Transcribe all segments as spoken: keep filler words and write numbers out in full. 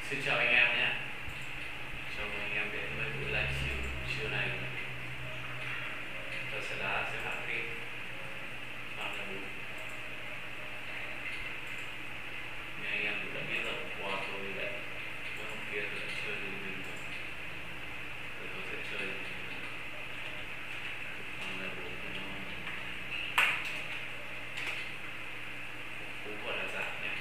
Xin chào anh em nhé. Chào mừng anh em đến với buổi livestream trưa này. Tôi sẽ đá xếp hạng phim Phạm là bốn. Như anh em cũng đã biết rồi, qua tôi lại với hôm kia tôi đã chơi với mình rồi. Rồi tôi sẽ chơi Phạm là bốn của nó cú gọi là giảm nhé.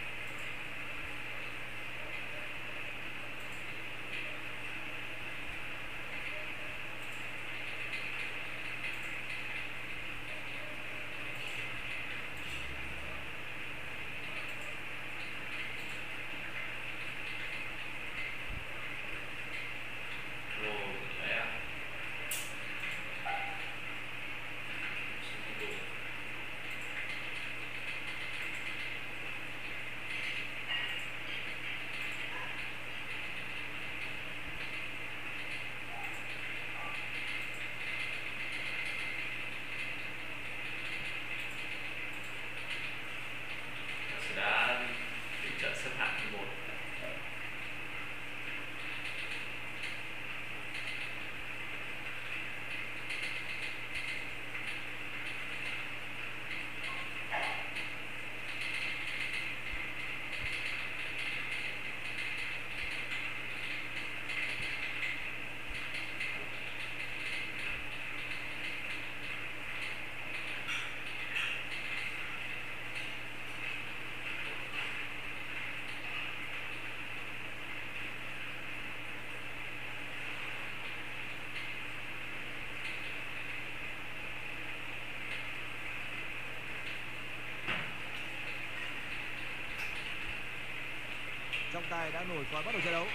Trọng tài đã nổi còi bắt đầu trận đấu.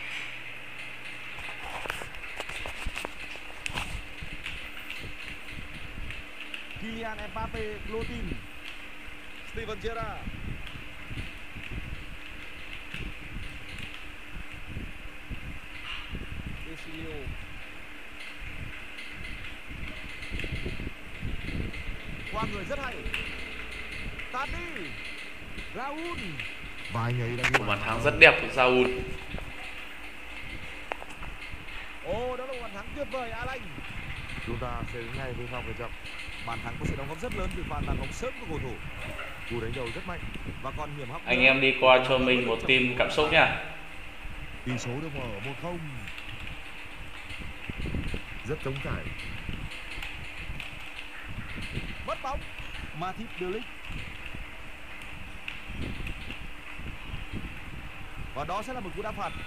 Kylian Mbappe, blue team. Steven Gerrard. Esilio. Qua người rất hay. Tạt đi. Raul. Và anh ấy đã một bàn thắng rất đẹp của Saul. Ồ, đó là một bàn thắng tuyệt vời Alan. Chúng ta sẽ đến ngay với pha khởi trận. Bàn thắng có sự đóng góp rất lớn từ pha tạt bóng sớm của cầu thủ. Cú đánh đầu rất mạnh Và còn hiểm hóc. Anh em đi qua cho mình một team cảm xúc nha. Tỷ số được mở một không. Rất trống trải. Mất bóng. Matip De Ligt. Và đó sẽ là một cú đá phạt.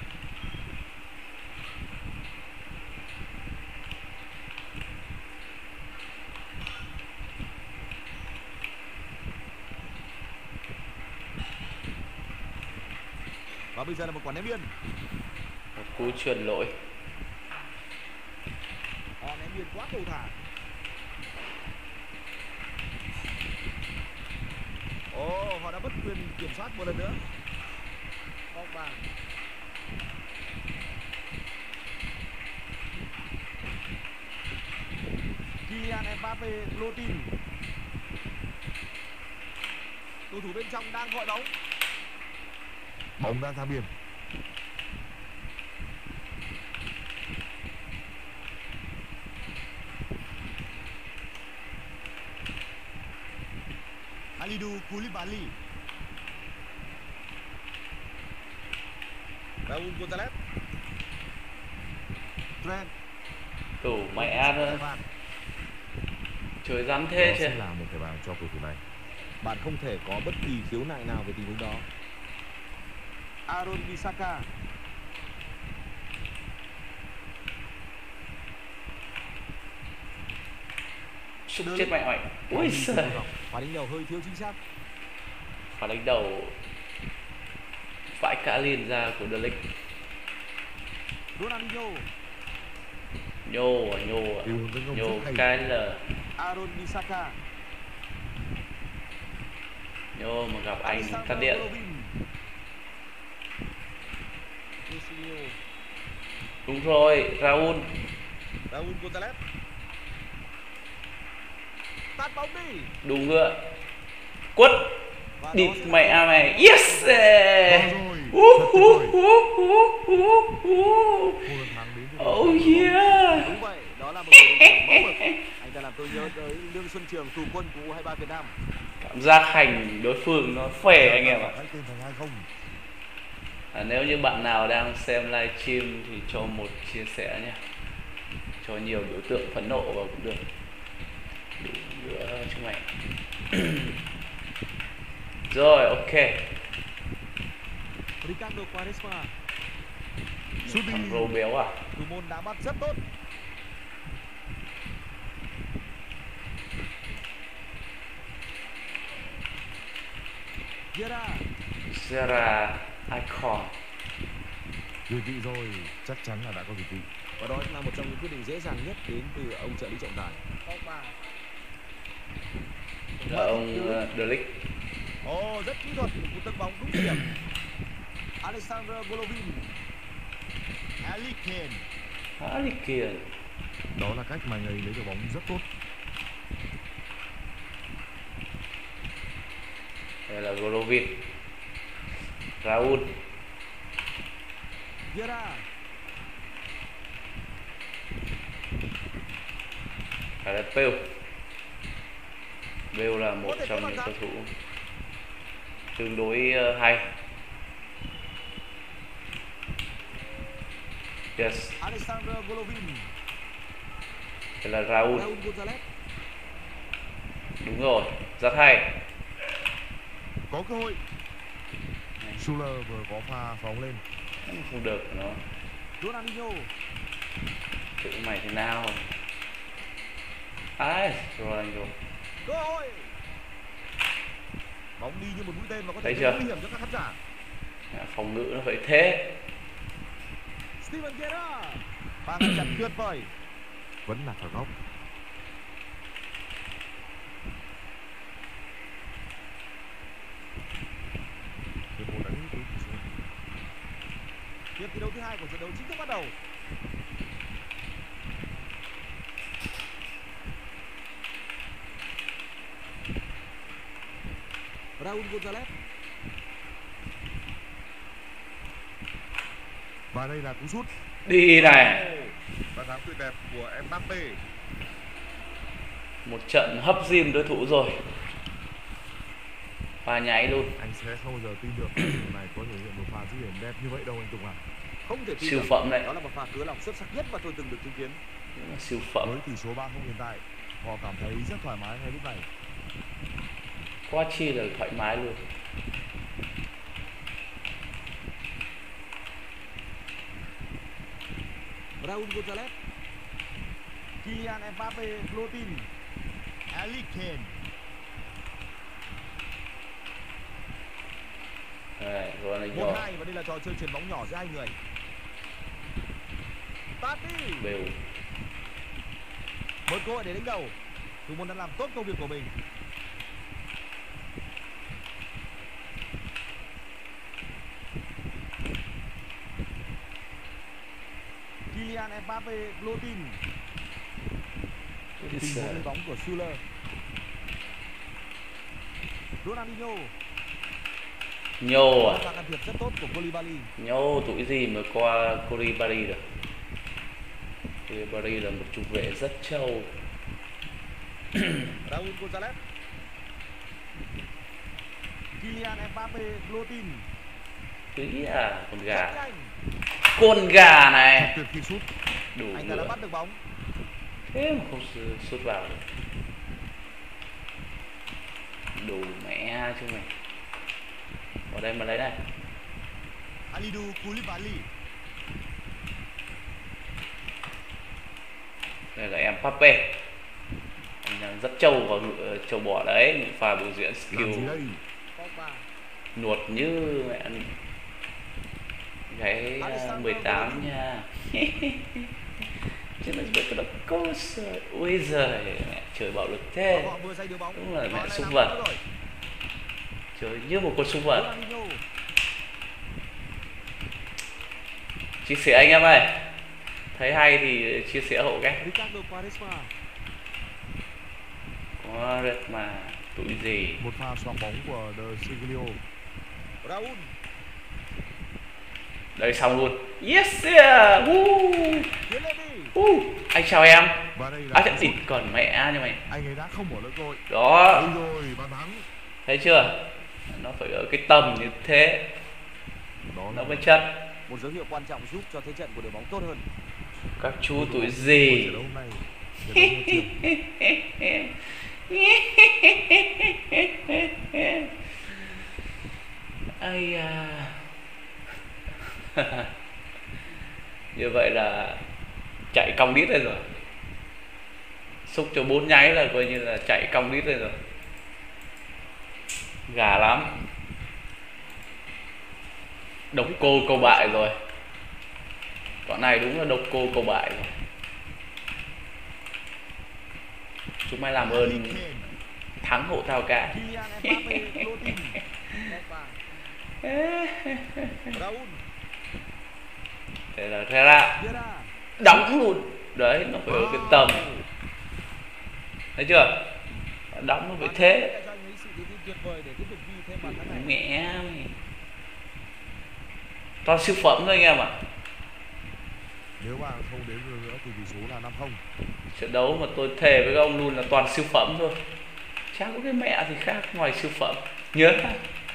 Và bây giờ là một quả ném biên. Một cú chuyền lỗi. Họ ném biên quá cầu thả. Ồ, họ đã mất quyền kiểm soát một lần nữa. Pogba. Kylian Mbappe, blue team. Cầu thủ bên trong đang gọi bóng. Bóng đang ra biên. Kalidou Koulibaly. Raul Gonzalez. Trent. Đủ mẹ nữa. Trời rắn thế Đó chứ. sẽ là một thẻ vàng cho cầu thủ này. Bạn không thể có bất kỳ khiếu nại nào về tình huống đó. Aaron Bissaka. Xúc chết mẹ mày. Ui giời. Quả đánh đầu hơi thiếu chính xác. Quả đánh đầu phải cả liền ra của De Ligt. Ronaldinho. Nhô à, nhô à. Điều hướng tấn công Nhô rất hay. cái là Aaron Bissaka. nhô mà gặp anh cắt điện. Esilio. Đúng rồi, Raul. Raul Gonzalez. Tát bóng đi. Đủ ngựa. Quất. Và Địt đó sẽ là- mẹ mày. Yes. Có rồi. Rất tuyệt vời. Một lần thắng đến từ Oh đội tuyển yeah. Đúng vậy, đó là một người đội trưởng mẫu mực. Anh ta làm tôi nhớ tới Lương Xuân Trường, thủ quân của U hai ba Việt Nam. Cảm giác hành đối phương nó khỏe anh em ạ. Hãy tên thành hai không. À, nếu như bạn nào đang xem livestream thì cho một chia sẻ nhé, cho nhiều đối tượng phẫn nộ vào cũng được. Đủ nữa chúng mày. Rồi ok. Ricardo Quaresma, Sút đi. Thằng rô béo à? thủ môn đã bắt rất tốt. Vieira, Zera Icon. Vị vị rồi, chắc chắn là đã có vị vị. và đó là một trong những quyết định dễ dàng nhất đến từ ông trợ lý trọng tài. Pogba. Là ông uh, De Ligt. Ồ, rất kỹ thuật, một tấn bóng đúng điểm. Alexander Golovin, Ali Kane. Harry Kane. Đó là cách mà anh ấy lấy được bóng rất tốt. Đây là Golovin. Raul. Vieira, Gareth Bale. Bale là một trong những cầu thủ tương đối uh, hay. Yes, Alexander Golovin, đây là Raul. Raul Gonzalez. Đúng rồi, rất hay. Có cơ hội. Schuller vừa có pha phóng lên. Không được nó. Ronaldinho, Tự mày thế nào? Ai, Ronaldo. cơ hội. Bóng đi như một mũi tên và có thể Thấy gây chưa? nguy hiểm cho các khán giả. Phòng ngự nó phải thế. Steven Gerrard, và ngăn chặn tuyệt vời. Vẫn là phạt góc. Hiệp một đã nghĩ tới tỷ số. Hiệp thi đấu thứ hai của trận đấu chính thức bắt đầu. Raul Gonzalez, Và đây là cú sút. Đi này. Bàn thắng tuyệt đẹp của Mbappe. Một trận hấp diêm đối thủ rồi. Pha nháy luôn. Anh sẽ không bao giờ tin được điều này có thể hiện một pha dứt điểm đẹp như vậy đâu anh Tùng ạ. không thể tin Siêu được. phẩm đấy. Đó là một pha cứa lòng xuất sắc nhất mà tôi từng được chứng kiến. Đúng là siêu phẩm. Với tỷ số ba không hiện tại, họ cảm thấy rất thoải mái ngay lúc này. Quá chi là thoải mái luôn. Raul Gonzalez, Kylian Mbappe, Flotin, Ali Kane. Đây, một Ronaldo. hai và đây là trò chơi chuyền bóng nhỏ giữa hai người. Party, Bale. một cơ hội để đánh đầu. Thủ môn đã làm tốt công việc của mình. Kylian Mbappe, Flotin. Tình huống lấy bóng của Schuller. Ronaldinho. Nhô à? Và can thiệp rất tốt của Koulibaly. Nhô tuổi gì mới qua Koulibaly được. Koulibaly là một trung vệ rất trâu. Raul Gonzalez, Kylian Mbappe, Flotin. Ý à, con Rất gà. nhanh. Con gà này. Tuyệt khi sút. Đủ Anh ta đã nữa. bắt được bóng. Thế mà không su- sút vào được. Đủ mẹ chứ mày. Ở đây mà lấy này. Kalidou Koulibaly. Đây là Mbappe. Anh đang rất trâu vào ngựa trâu bò đấy, những pha biểu diễn Làm skill gì đây? Pogba. nuột như mẹ ăn cái uh, mười tám nha. Chứ nó biết cái đó có sợ. Ôi giời, mẹ trời bạo lực thế. Họ vừa giành được bóng. Đúng là Họ mẹ lại súc làm vật. tốt rồi. Trời như một con súc vật. Ronaldinho. Chia sẻ anh em ơi. Thấy hay thì chia sẻ hộ cái. Ricardo Quaresma. Có rất mà tuổi gì. Một pha xoạc bóng của De Siglio. Raul. Đây xong luôn. Yes yeah. Woo. Tiến lên đi. Uh, anh chào em. Và đây là À cú chắc sút. thịt còn mẹ như mày. Anh ấy đã không bỏ lỡ cơ hội. Đó, Đây rồi, bàn thắng. thấy chưa? Nó phải ở cái tầm như thế Đó nó là mới chất. Một dấu hiệu quan trọng giúp cho thế trận của đội bóng tốt hơn. Các chú tuổi buổi gì? trận đấu hôm nay. Trận đấu một chiều. Ây da. Như vậy là chạy cong đít đây rồi. Xúc cho bốn nháy là coi như là chạy cong đít đây rồi. Gà lắm. Độc cô câu bại rồi. Con này đúng là độc cô câu bại rồi. Chúng mày làm ơn Harry Kane. thắng hộ tao cả. Kylian Mbappe lô tin. Đẹp vàng. Raul. Thế là thế ra Vieira. đóng luôn. Đấy, nó phải ở cái tầm. Thấy chưa? Đóng nó phải thế. Đã cho anh ấy sự tự tin tuyệt vời để tiếp tục ghi thêm bàn thắng này. Mẹ mày. Toàn siêu phẩm thôi anh em ạ. Nếu mà không đến được nữa thì tỷ số là năm không. Trận đấu mà tôi thề với các ông luôn là toàn siêu phẩm thôi. Chả có cái mẹ gì khác ngoài siêu phẩm. Nhớ ha.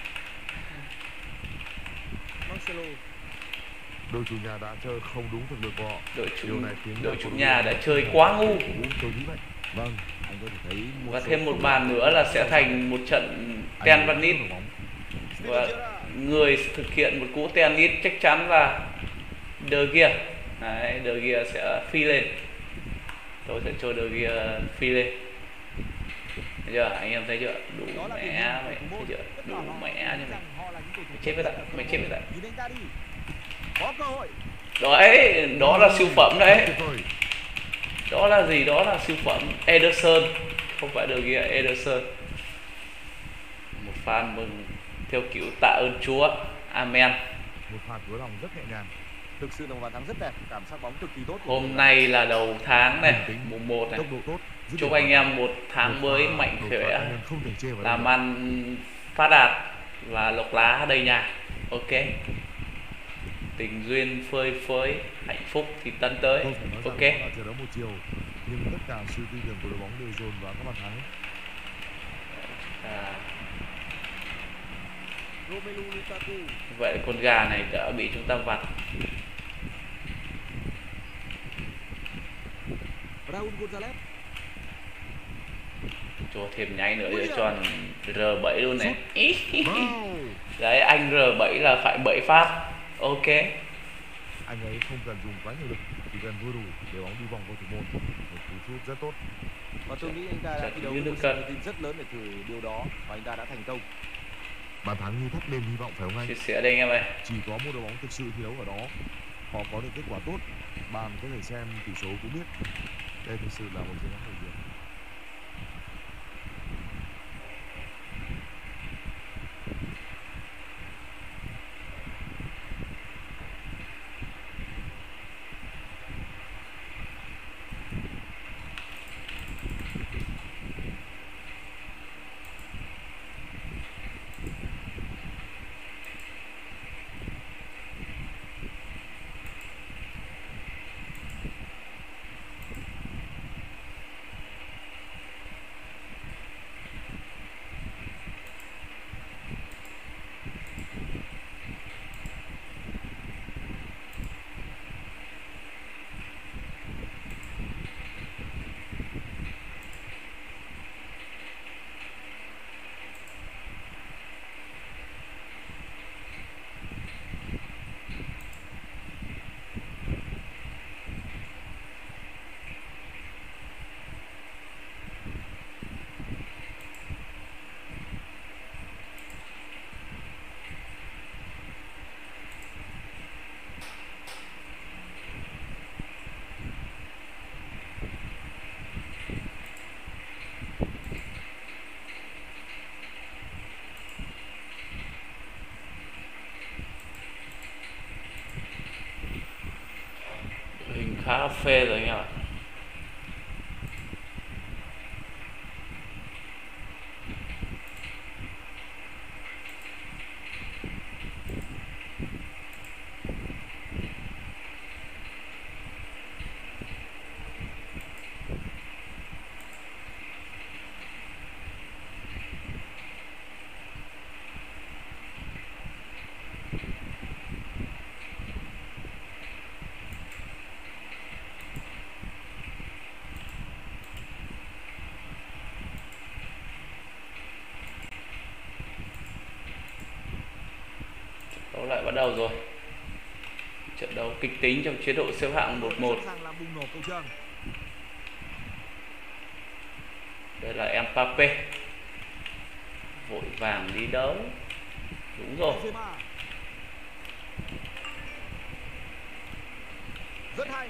Marcelo. Đội chủ nhà đã chơi không đúng thực lực của họ. Đội chủ Điều này khiến đội cho chủ cầu nhà thủ đã họ chơi không quá thể ngu. đúng tôi nghĩ vậy. Vâng, anh có thể thấy một Và số thêm một không bàn được nữa là sẽ tốt. thành một trận Anh ten ấy van nít. không được bóng. Và người thực hiện một cú ten nít chắc chắn là De Gea. Đấy, De Gea sẽ phi lên. Tôi sẽ cho De Gea phi lên. Thấy chưa? Anh em thấy chưa? Đủ Đó là biểu mẹ hiện mày, của thủ thấy môn. chưa? Tất Đủ cả họ mẹ nghĩ như mày. rằng họ là những cầu thủ Mày chết với rất tao, là mày tốt. chết với tao. Nhìn anh ta đi. Có cơ hội. Đấy, đó là siêu phẩm đấy. Tuyệt vời. Đó là gì? Đó là siêu phẩm Ederson. Không phải De Gea, Ederson. Một fan mừng theo kiểu tạ ơn Chúa. Amen. Một phạt với lòng rất nhẹ nhàng. Thực sự là một bàn thắng rất đẹp, cảm giác bóng cực kỳ tốt. của Hôm đội nay là đầu tháng này, Bình tĩnh, mùng một này. tốc độ tốt. dứt Chúc điểm anh vào. em một tháng Một mới pha mạnh đột phá khỏe, cá nhân không thể chê vào đây làm được. ăn phát đạt và lộc lá đầy nhà. Ok. Tình duyên phơi phới, hạnh phúc thì tấn tới. Tôi phải nói rằng Ok. đó là trận đấu một chiều, nhưng tất cả sự tin tưởng của đội bóng đều dồn vào các bàn thắng. À, Romelu Lukaku. vậy con gà này đã bị chúng ta vặt. Raul Gonzalez. Cho thêm nháy nữa cho tròn R bảy luôn này. Ý. Wow. Đấy, anh R bảy là phải bảy phát. Ok. Anh ấy không cần dùng quá nhiều lực, chỉ cần vừa đủ để bóng đi vòng qua thủ môn. Một cú sút rất tốt. Và tôi nghĩ anh ta đã Trận thi đấu như với nước một cận. sự tự tin rất lớn để thử điều đó và anh ta đã thành công. Bàn thắng như thắp lên hy vọng phải không anh? Chia sẻ đây anh em ơi. Chỉ có một đội bóng thực sự thi đấu ở đó, họ có được kết quả tốt. Bạn có thể xem tỷ số cũng biết. Đây thực sự là một chiến thắng nổi tiếng. Hình khá phê rồi anh em ạ. Đấu lại bắt đầu rồi. Trận đấu kịch tính trong chế độ xếp hạng một một. Sẵn sàng làm bùng nổ cầu trường. Đây là Mbappé. Vội vàng đi đấu. Đúng rồi. Benzema. Rất hay.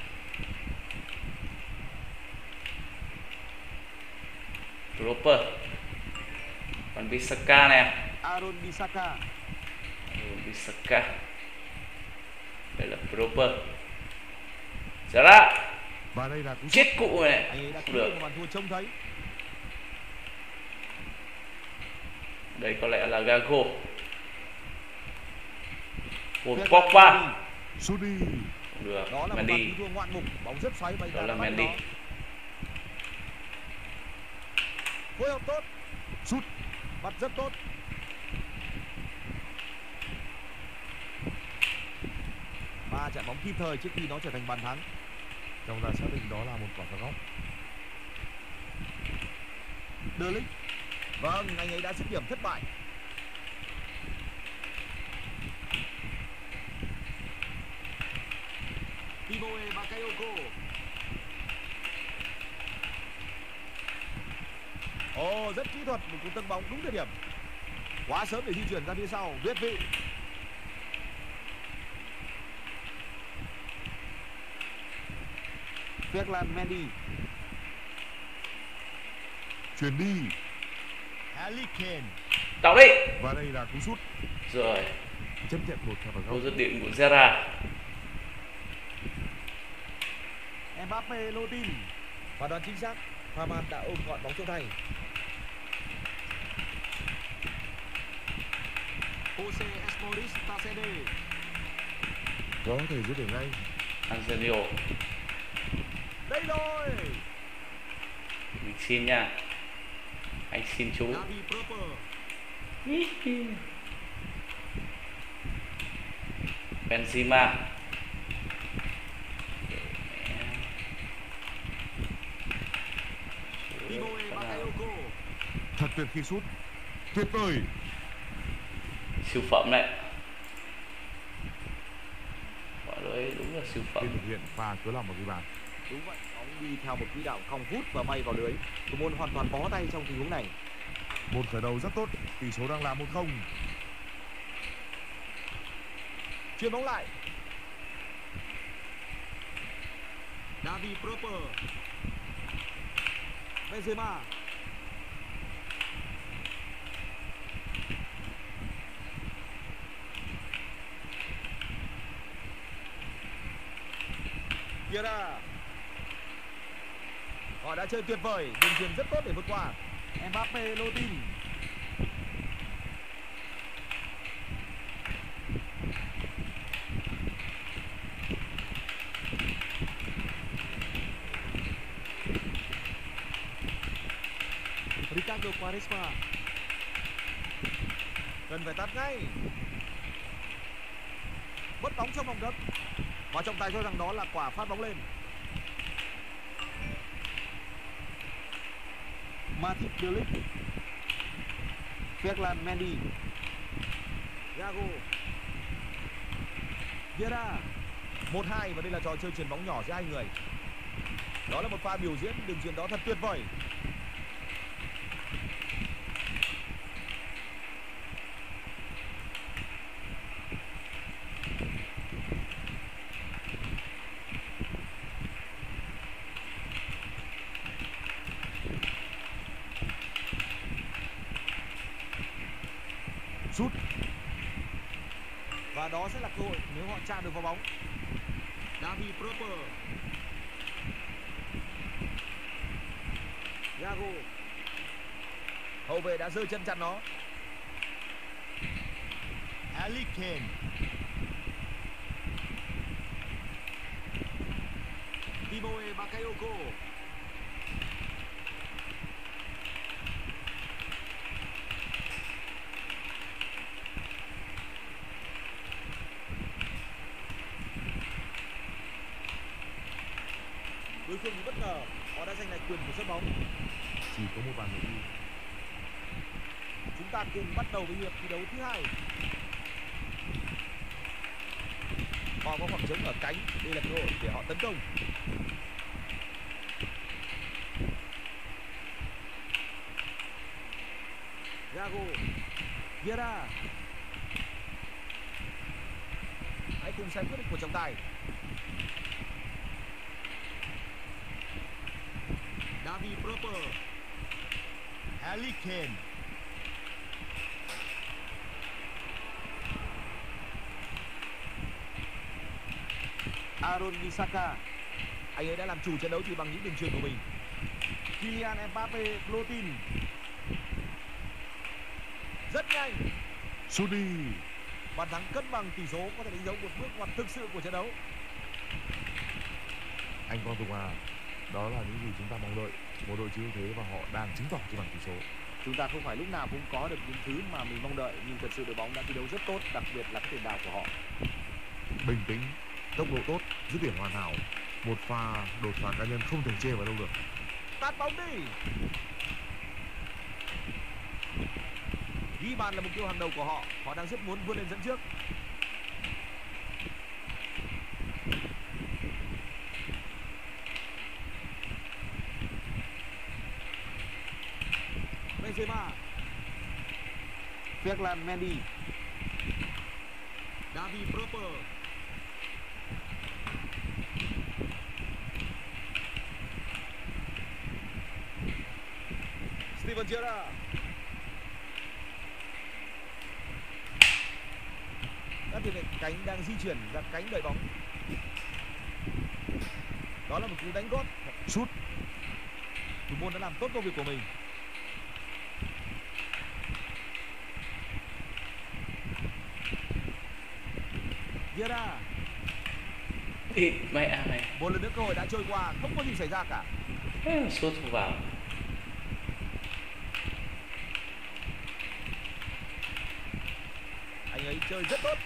Proper. Còn Bissaka nè. Aaron Bissaka. Aaron Bissaka. Đây là Proper. Ra ra. Và đây là cú sút. Chết cụ này. Anh ấy đã Không cứu được. được một bàn thua trông thấy. Đây có lẽ là Gago. Một Việc Pogba. là Sút đi. Không được. Đó là một Mendy. bàn thua ngoạn mục, bóng rất xoáy bay Đó ra là bắt bắt Mendy. nó. Phối hợp tốt, Sút. bắt rất tốt. Và chạm bóng kịp thời trước khi nó trở thành bàn thắng. Trong ra xác định đó là một quả phạt góc. De Ligt. Vâng, anh ấy đã dứt điểm thất bại. Timoe Bakayoko. Ồ, rất kỹ thuật, một cú tấn bóng đúng thời điểm. Quá sớm để di chuyển ra phía sau, việt vị. Ferland Mendy. Chuyền đi. Harry Kane. Đọc đi. Và đây là cú sút. Rồi. Chấp nhận một quả phạt Câu góc. dứt điểm của Zera. Mbappé lô tin. Và đoán chính xác, Haman đã ôm gọn bóng trong tay. Jose Esmoriz Tacede. Có thể dứt điểm ngay. Angelio. Đây rồi. Mình xin nha. Anh xin chú. Davi Proper. Benzema. Timoe Bakayoko. Thật tuyệt khi sút. Tuyệt vời. Siêu phẩm này. Quả lưới đúng là siêu phẩm. Khi thực hiện pha cứ làm một ghi bàn. Đúng vậy, bóng đi theo một quỹ đạo cong vút và bay vào lưới. Thủ môn hoàn toàn bó tay trong tình huống này. Một khởi đầu rất tốt. Tỷ số đang là một không. Chuyền bóng lại. Davi Proper. Benzema. Vieira. Họ đã chơi tuyệt vời, đường chuyền rất tốt để vượt qua. Mbappé lô tin. Ricardo Quaresma. Cần phải tắt ngay. Mất bóng trong vòng cấm. Và trọng tài cho rằng đó là quả phát bóng lên. Matip De Ligt. Ferland Mendy. Gago. Vieira. một hai và đây là trò chơi chuyền bóng nhỏ giữa hai người. Đó là một pha biểu diễn, đường chuyền đó thật tuyệt vời. Sút. Và đó sẽ là cơ hội nếu họ chạm được vào bóng. Davi Proper. Gago. Hậu vệ đã rơi chân chặn nó. Harry Kane. Timoe Bakayoko. Đối phương bị bất ngờ, họ đã giành lại quyền của sân bóng. Chỉ có một bàn nữa đi. Chúng ta cùng bắt đầu với hiệp thi đấu thứ hai. họ có khoảng trống ở cánh, đây là cơ hội để họ tấn công. Gago, Vieira. Hãy cùng xem quyết định của trọng tài. David Proper, Harry Kane. Aaron Wan-Bissaka, anh ấy đã làm chủ trận đấu chỉ bằng những đường chuyền của mình. Kylian Mbappe, Clotin. Rất nhanh. Sút đi. Bàn thắng cân bằng tỷ số có thể đánh dấu một bước ngoặt thực sự của trận đấu. Anh Quang Tùng à, đó là những gì chúng ta mong đợi. Một đội chiếm ưu thế và họ đang chứng tỏ trên bảng tỷ số. Chúng ta không phải lúc nào cũng có được những thứ mà mình mong đợi, nhưng thật sự đội bóng đã thi đấu rất tốt, đặc biệt là cái tiền đạo của họ. Bình tĩnh, tốc độ tốt, dứt điểm hoàn hảo. Một pha đột phá cá nhân không thể chê vào đâu được. Tạt bóng đi. Ghi bàn là mục tiêu hàng đầu của họ. Họ đang rất muốn vươn lên dẫn trước. Benzema, Ferland Mendy, David Proper, Steven Gerrard. Các tiền vệ cánh đang di chuyển ra cánh đợi bóng. Đó là một cú đánh gót. Sút. Thủ môn đã làm tốt công việc của mình. Vieira. Ít mẹ mày. Một lần nữa cơ hội đã trôi qua, không có gì xảy ra cả. Thế mà sút không vào. Anh ấy chơi rất tốt.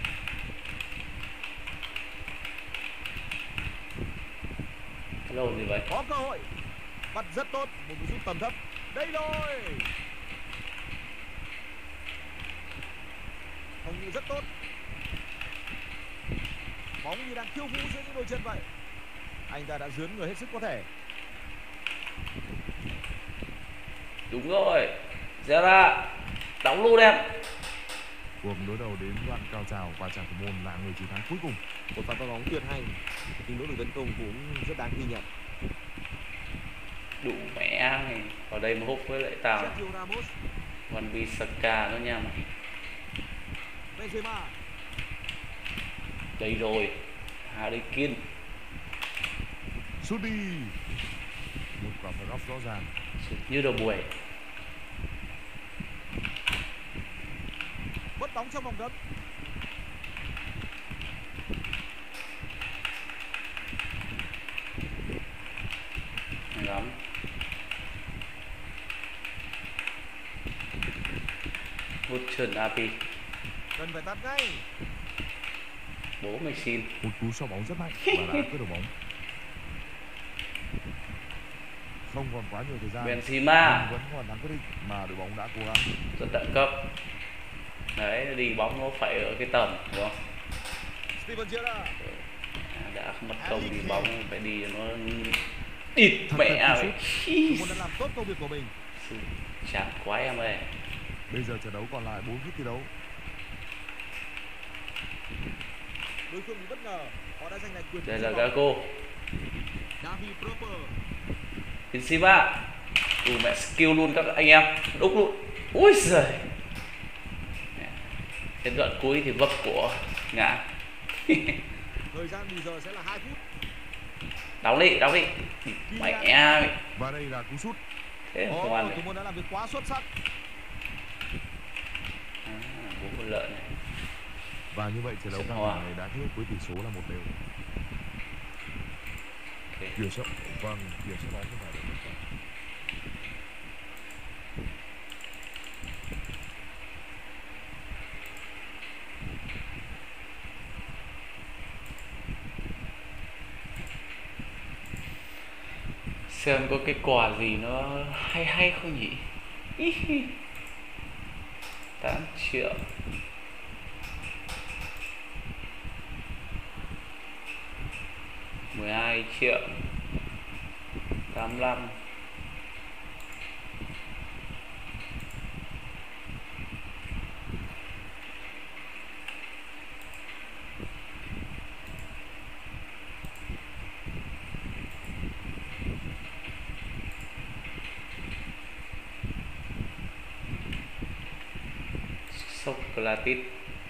Hello gì vậy? Có cơ hội. Bắt rất tốt, một cú sút tầm thấp. Đây rồi. Phòng ngự rất tốt. Bóng như đang khiêu vũ giữa những đôi chân vậy. Anh ta đã dướn người hết sức có thể. Đúng rồi. Zera đóng luôn em. Cuộc đối đầu đến đoạn cao trào và chàng thủ môn là người chiến thắng cuối cùng. Một pha bóng tuyệt hay, nhưng nỗ lực tấn công cũng rất đáng ghi nhận. Đủ mẹ mày. Ở đây mà hút với lại tao. Sergio Ramos, Wan-Bissaka đó nha mày. Benzema, Đây rồi. Harry Kane. Sút đi. Một quả phạt góc rõ ràng. Sút như đầu buổi. mất bóng trong vòng cấm. Hay lắm. Hút trần a pê. Cần phải tắt ngay. Bố mày xin. Một cú xoa bóng rất mạnh và đã cướp được bóng. Không còn quá nhiều thời gian. Benzema vẫn còn thắng quyết định mà đội bóng đã cố gắng. rất đẳng cấp. Đấy, đi bóng nó phải ở cái tầm, đúng không? Steven Gerrard, À, đã mất công đi bóng phải đi cho nó ít mẹ vậy. một đã làm tốt công việc của mình. Chán quá em ơi. Bây giờ trận đấu còn lại bốn phút thi đấu. Đối phương bị bất ngờ, họ đã giành lại quyền. Đây là Gago. David Proper, Benzema. Ừ, mẹ skill luôn các anh em. Đúc luôn. Ui giời. Đến đoạn cuối thì vấp của ngã. thời gian bù giờ sẽ là hai phút. Đóng đi, đóng đi. Mẹ mày. Và đây là cú sút. Thế không Ồ, ăn thủ được. môn đã làm việc quá xuất sắc. À, bố con lợn này. Và như vậy trận đấu Trận căng hòa. thẳng này đã kết thúc với tỷ số là một đều. Okay. Kiểm soát, vâng, kiểm soát bóng không phải là tốt. Xem có cái quà gì nó hay hay không nhỉ? tám triệu. hai triệu tám mươi lăm. Socrates.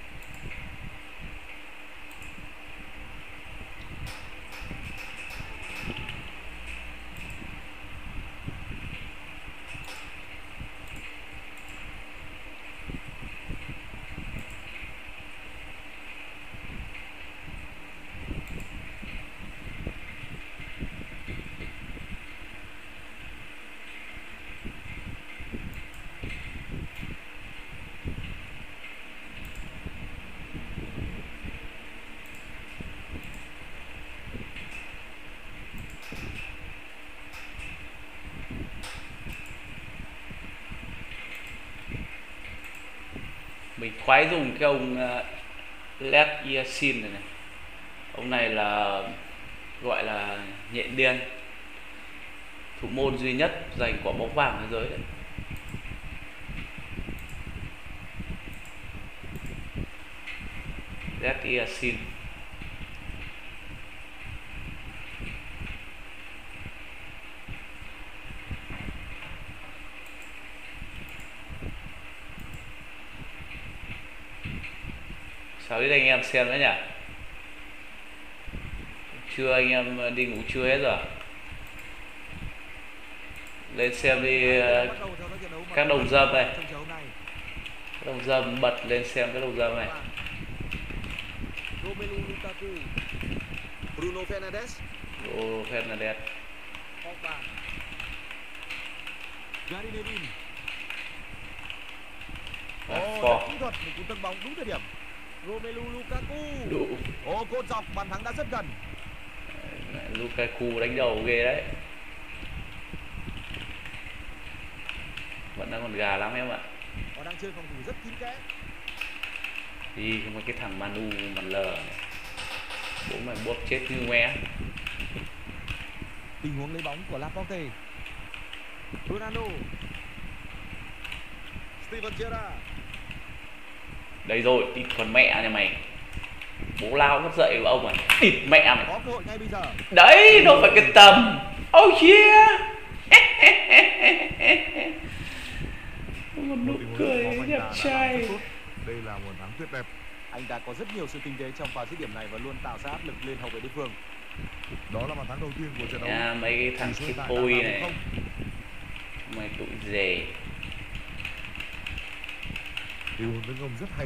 Mình khoái dùng cái ông uh, Led Yassin này này. Ông này là gọi là nhện điên, thủ môn duy nhất giành quả bóng vàng thế giới đấy. Led Yassin. Sao biết anh em xem nữa nhỉ? Chưa, anh em đi ngủ trưa hết rồi. Lên xem đi các đồng dâm này. Các đồng dâm bật lên xem các đồng dâm này. Romelu Lukaku, Bruno Fernandes, Bruno Fernandes, Pogba, Gary Neville. Ồ, kỹ thuật một cú tấn bóng đúng thời điểm. Romelu Lukaku. Đủ. Ồ, cột dọc, bàn thắng đã rất gần. Lukaku đánh đầu ghê đấy. Vẫn đang còn gà lắm em ạ. Họ đang chơi phòng thủ rất kín kẽ. Đi mấy cái thằng Manu mặt lờ này. Bố mày bóp chết như ngoé. Tình huống lấy bóng của Laporte. Ronaldo. Steven Gerrard. Đây rồi, ít con mẹ nhà mày. Bố lao mất dậy của ông à. Địt mẹ mày. Có cơ hội ngay bây giờ. Đấy, đâu phải cái tầm. Oh yeah. Một nụ cười đẹp trai. Đây là một thắng tuyệt đẹp. Anh ta có rất nhiều sự tinh tế trong pha dứt điểm này và luôn tạo ra áp lực lên hậu vệ đối phương. Đó là bàn thắng đầu tiên của trận đấu. À, mấy cái thằng Tripoli này. Mày tụi dề. Điều hướng tấn công rất hay.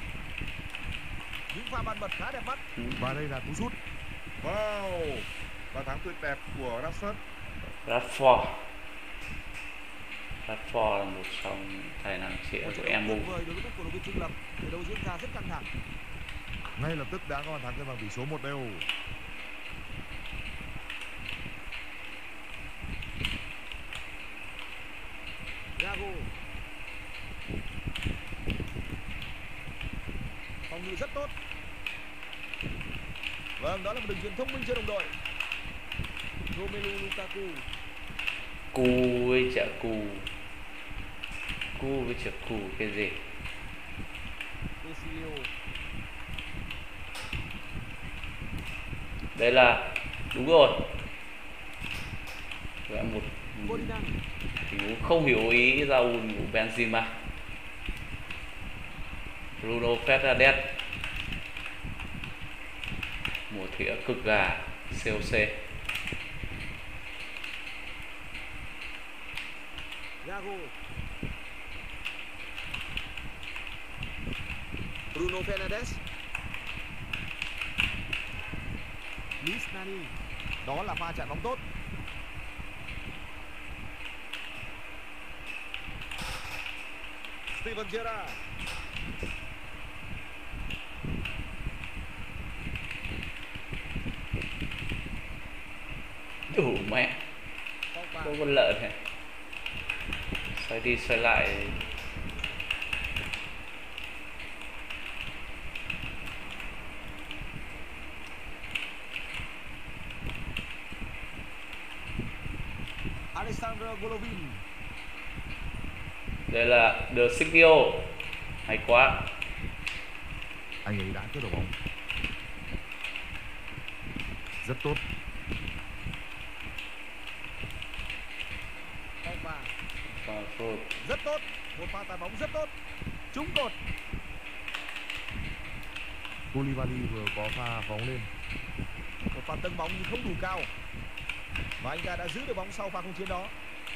Những pha bàn bật khá đẹp mắt. Và đây là cú sút. Wow, bàn thắng tuyệt đẹp của Rashford. Rashford. Rashford là một trong tài năng trẻ của em Đối với các cổ động viên trung lập, trận đấu diễn ra rất căng thẳng. Ngay lập tức đã có bàn thắng cân bằng tỷ số một đều. Gago. Phòng ngự rất tốt. Vâng, đó là một đường chuyền thông minh cho đồng đội. Romelu Lukaku. Cu với chả cù. Cu với chả cù cái gì? Cecilio. Đây là đúng rồi. Vậy một Ferdinand. tình huống không hiểu ý Raul của Benzema. Bruno Fernandes. Một thìa cực gà xê ô xê. Gago. Bruno Fernandes. Luis Nani. Đó là pha chạm bóng tốt. Steven Gerrard. Đủ mẹ. Pogba. Có con lợn này. Xoay đi xoay lại. Alexander Golovin. Đây là De Sciglio, hay quá. Anh ấy đã cướp được bóng rất tốt. Pogba. Và rồi. Rất tốt, một pha tạt bóng rất tốt, trúng cột. Koulibaly vừa có pha phóng lên. Một pha tấn bóng nhưng không đủ cao, và anh ta đã giữ được bóng sau pha không chiến đó.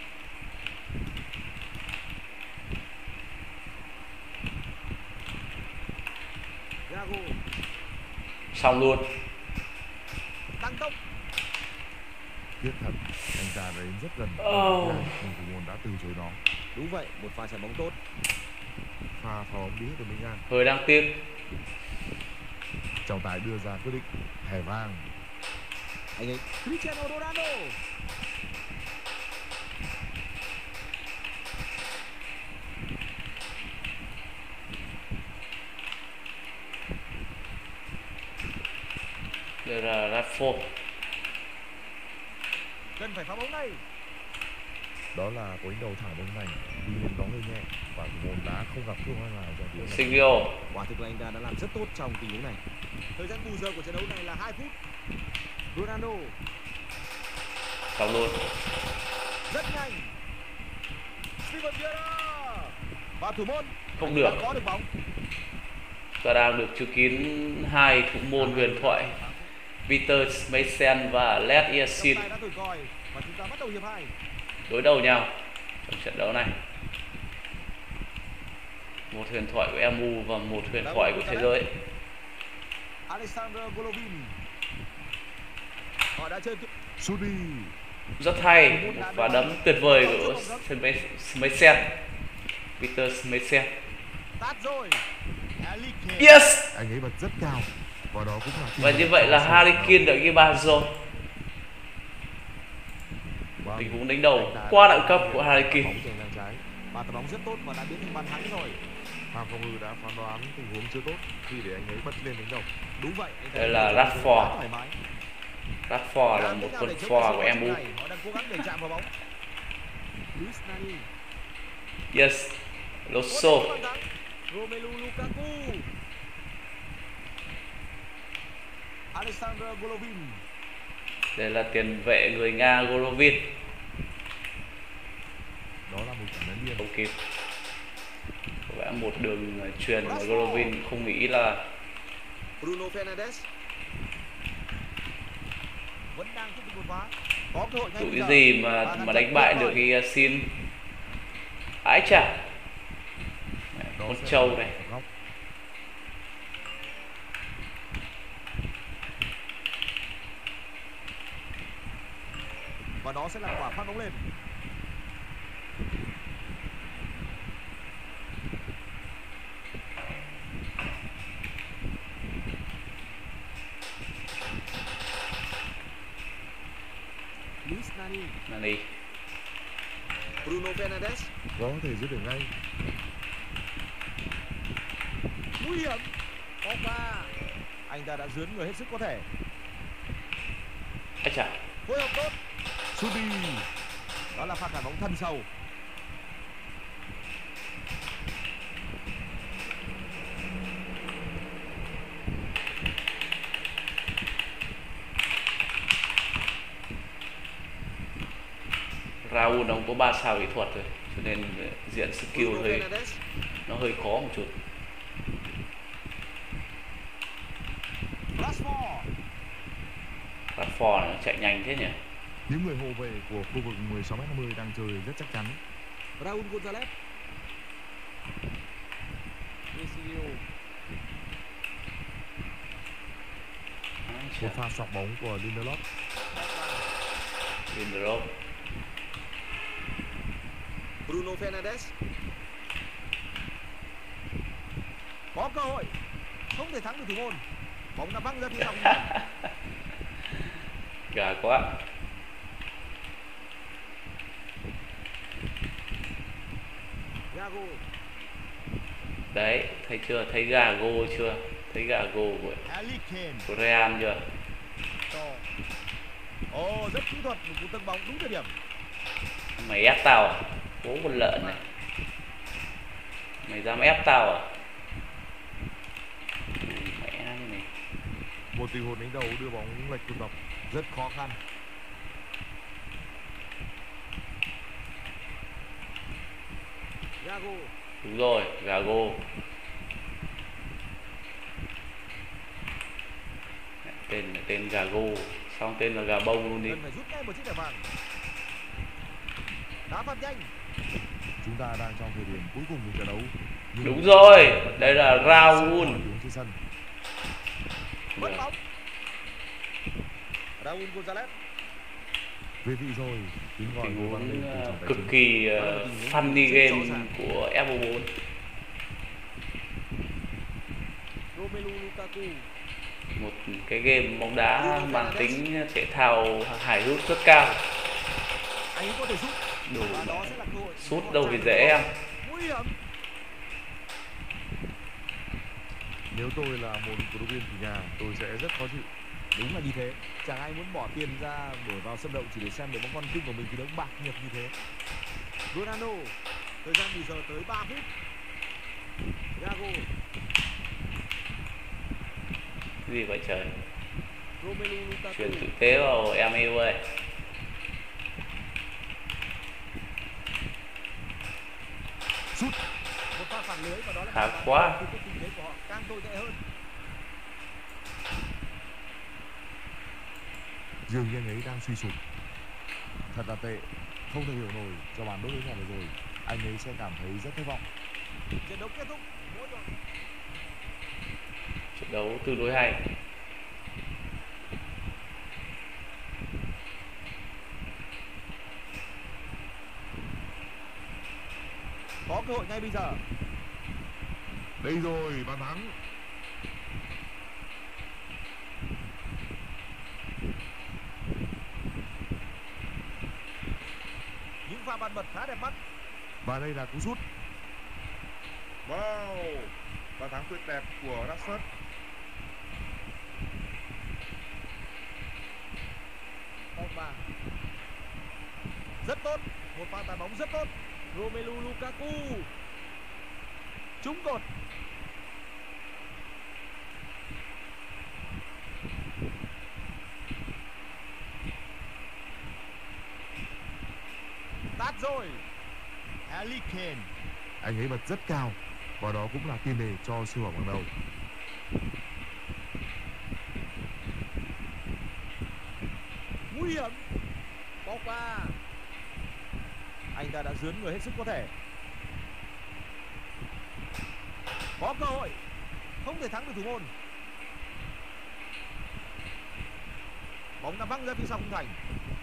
Gago Xong luôn. tăng tốc. Tiếc thật, anh ta đến rất gần Oh. nhưng thủ môn đã từ chối nó. Đúng vậy, một pha chạm bóng tốt. Pha phá bóng đĩa từ Milan. Hơi đáng tiếc. Trọng tài đưa ra quyết định thẻ vàng. Anh ấy Cristiano Ronaldo. Đây là Rashford. Cần phải phá bóng ngay. Đó là cú đánh đầu thẳng bên này, tuy nhiên bóng hơi nhẹ và thủ môn đã không gặp thương nào trong De tiếng này. Sciglio. Quả thực là anh ta đã làm rất tốt trong tình huống này. Thời gian bù giờ của trận đấu này là hai phút. Ronaldo Xong luôn. rất nhanh. Steven Gerrard và thủ môn Không anh được. đã có được bóng. Ta đang được chứng kiến hai thủ môn huyền thoại Peter Schmeichel và Les Trọng Yacine tài đã thổi còi và chúng ta bắt đầu hiệp hai. đối đầu nhau trong trận đấu này. Một huyền thoại của em u và một huyền thoại của thế giới. Alexander Golovin. Họ đã chơi Sút đi. Rất hay, một pha đấm tuyệt vời của Schmeichel, Peter Schmeichel. tát rồi. Harry Kane. Yes! Anh ấy bật rất cao và đó cũng là Và như vậy là Harry Kane đã ghi ba rồi. Tình huống đánh đầu quá đẳng cấp của Harry Kane. Bóng dành sang trái. Và tạt bóng rất tốt và đã biến thành bàn thắng rồi. Phạm Phong Ngư đã phán đoán tình huống chưa tốt khi để anh ấy bật lên đánh đầu. Đúng vậy. Anh ta Đây đã là chơi rất Rashford. thoải mái. Rashford là Làm một thế nào con để chống phò lại của sự em u. quá trình này? Họ đang cố gắng để chạm vào bóng. Luis Nani. Yes, Loso. Bàn thắng. Romelu Lukaku. Alexander Golovin. Đây là tiền vệ người Nga Golovin. Đó là một trận đánh liên. Không kịp. Có vẻ một đường truyền mà Golovin không nghĩ là Bruno Fernandes vẫn đang tiếp tục đột phá. Có cơ hội ngay bây cái giờ. gì Và mà ngăn mà chặn đánh bại tuyệt được vời. Yacine. Ái chà. Đó Con sẽ trâu là này. một góc. Và đó sẽ là quả phát bóng lên. Luis Nani. Nani. Bruno Fernandes. Có thể dứt điểm ngay. Nguy hiểm. Pogba. Anh ta đã dướn người hết sức có thể. Ái chà. Phối hợp tốt. Sút đi. Đó là pha cản bóng thân sâu. Raul ông có ba sao kỹ thuật rồi, cho nên diện skill Bruno hơi Fernandes. nó hơi khó một chút. Rashford. Rashford nó chạy nhanh thế nhỉ? Những người hậu vệ của khu vực mười sáu mét năm mươi đang chơi rất chắc chắn. Raúl González. Ezequiel. Ái Một chà. pha xoạc bóng của Lindelof. Lindelof. Bruno Fernandes. Có cơ hội, không thể thắng được thủ môn. Bóng đã văng ra phía sau. Gà quá. Gago. Đấy, thấy chưa? Thấy Gago chưa? Thấy Gago của, Harry Kane. của Real chưa? To. Ồ, rất kỹ thuật, một cú tấn bóng đúng thời điểm. Mày ép tao à? Bố con lợn này. Mày dám ép tao à? Mẹ mày. Một tình huống đánh đầu đưa bóng lệch trung lập rất khó khăn. Gago. Đúng rồi, Gago. Tên là tên Gago, xong tên là gà bông luôn đi. Cần phải rút ngay một chiếc thẻ vàng. Đá phạt nhanh. Chúng ta đang trong thời điểm cuối cùng của trận đấu. Nhưng Đúng rồi, đây là Raul. đứng trên sân. Mất bóng. Raul Gonzalez. Về vị rồi, tiếng gọi Tình của vang lên huống từ uh, trọng tài cực chính. kỳ uh, funny game của F O bốn. Romelu Lukaku. Một cái game bóng đá mang tính thể thao hài hước rất cao. Anh ấy có thể sút. Đủ Và đó sẽ là cơ hội. sút đâu thì dễ em. Nguy hiểm. Nếu tôi là một cổ động viên chủ nhà, tôi sẽ rất khó chịu. Đúng là như thế. Chẳng ai muốn bỏ tiền ra để vào sân động chỉ để xem được bóng con cưng của mình thi đấu bạc nhược như thế. Ronaldo. Thời gian nghỉ giờ tới ba phút. Gago. Cái gì vậy trời? Romelu Lukaku. Chuyển thực tế vào em yêu ơi. Sút. Một pha phản lưới và đó là Khá một pha quá. tình thế của họ càng tồi tệ hơn. Dường như anh ấy đang suy sụp. Thật là tệ. Không thể hiểu nổi cho bàn đốt đối nhà vừa rồi. Anh ấy sẽ cảm thấy rất thất vọng. Trận đấu kết thúc. Mỗi đội Trận đấu tương đối hay. có cơ hội ngay bây giờ. Đây rồi, bàn thắng. Những pha bàn bật khá đẹp mắt. Và đây là cú sút. Wow, bàn thắng tuyệt đẹp của Rashford. Pogba. Rất tốt, một pha tạt bóng rất tốt. Romelu Lukaku. Trúng cột. Tát rồi. Harry Kane. Anh ấy bật rất cao. Và đó cũng là tiền đề cho siêu hỏng bằng đầu. Nguy hiểm. Pogba. Anh ta đã dướn người hết sức có thể. Có cơ hội. Không thể thắng được thủ môn. Bóng đã văng ra phía sau khung thành.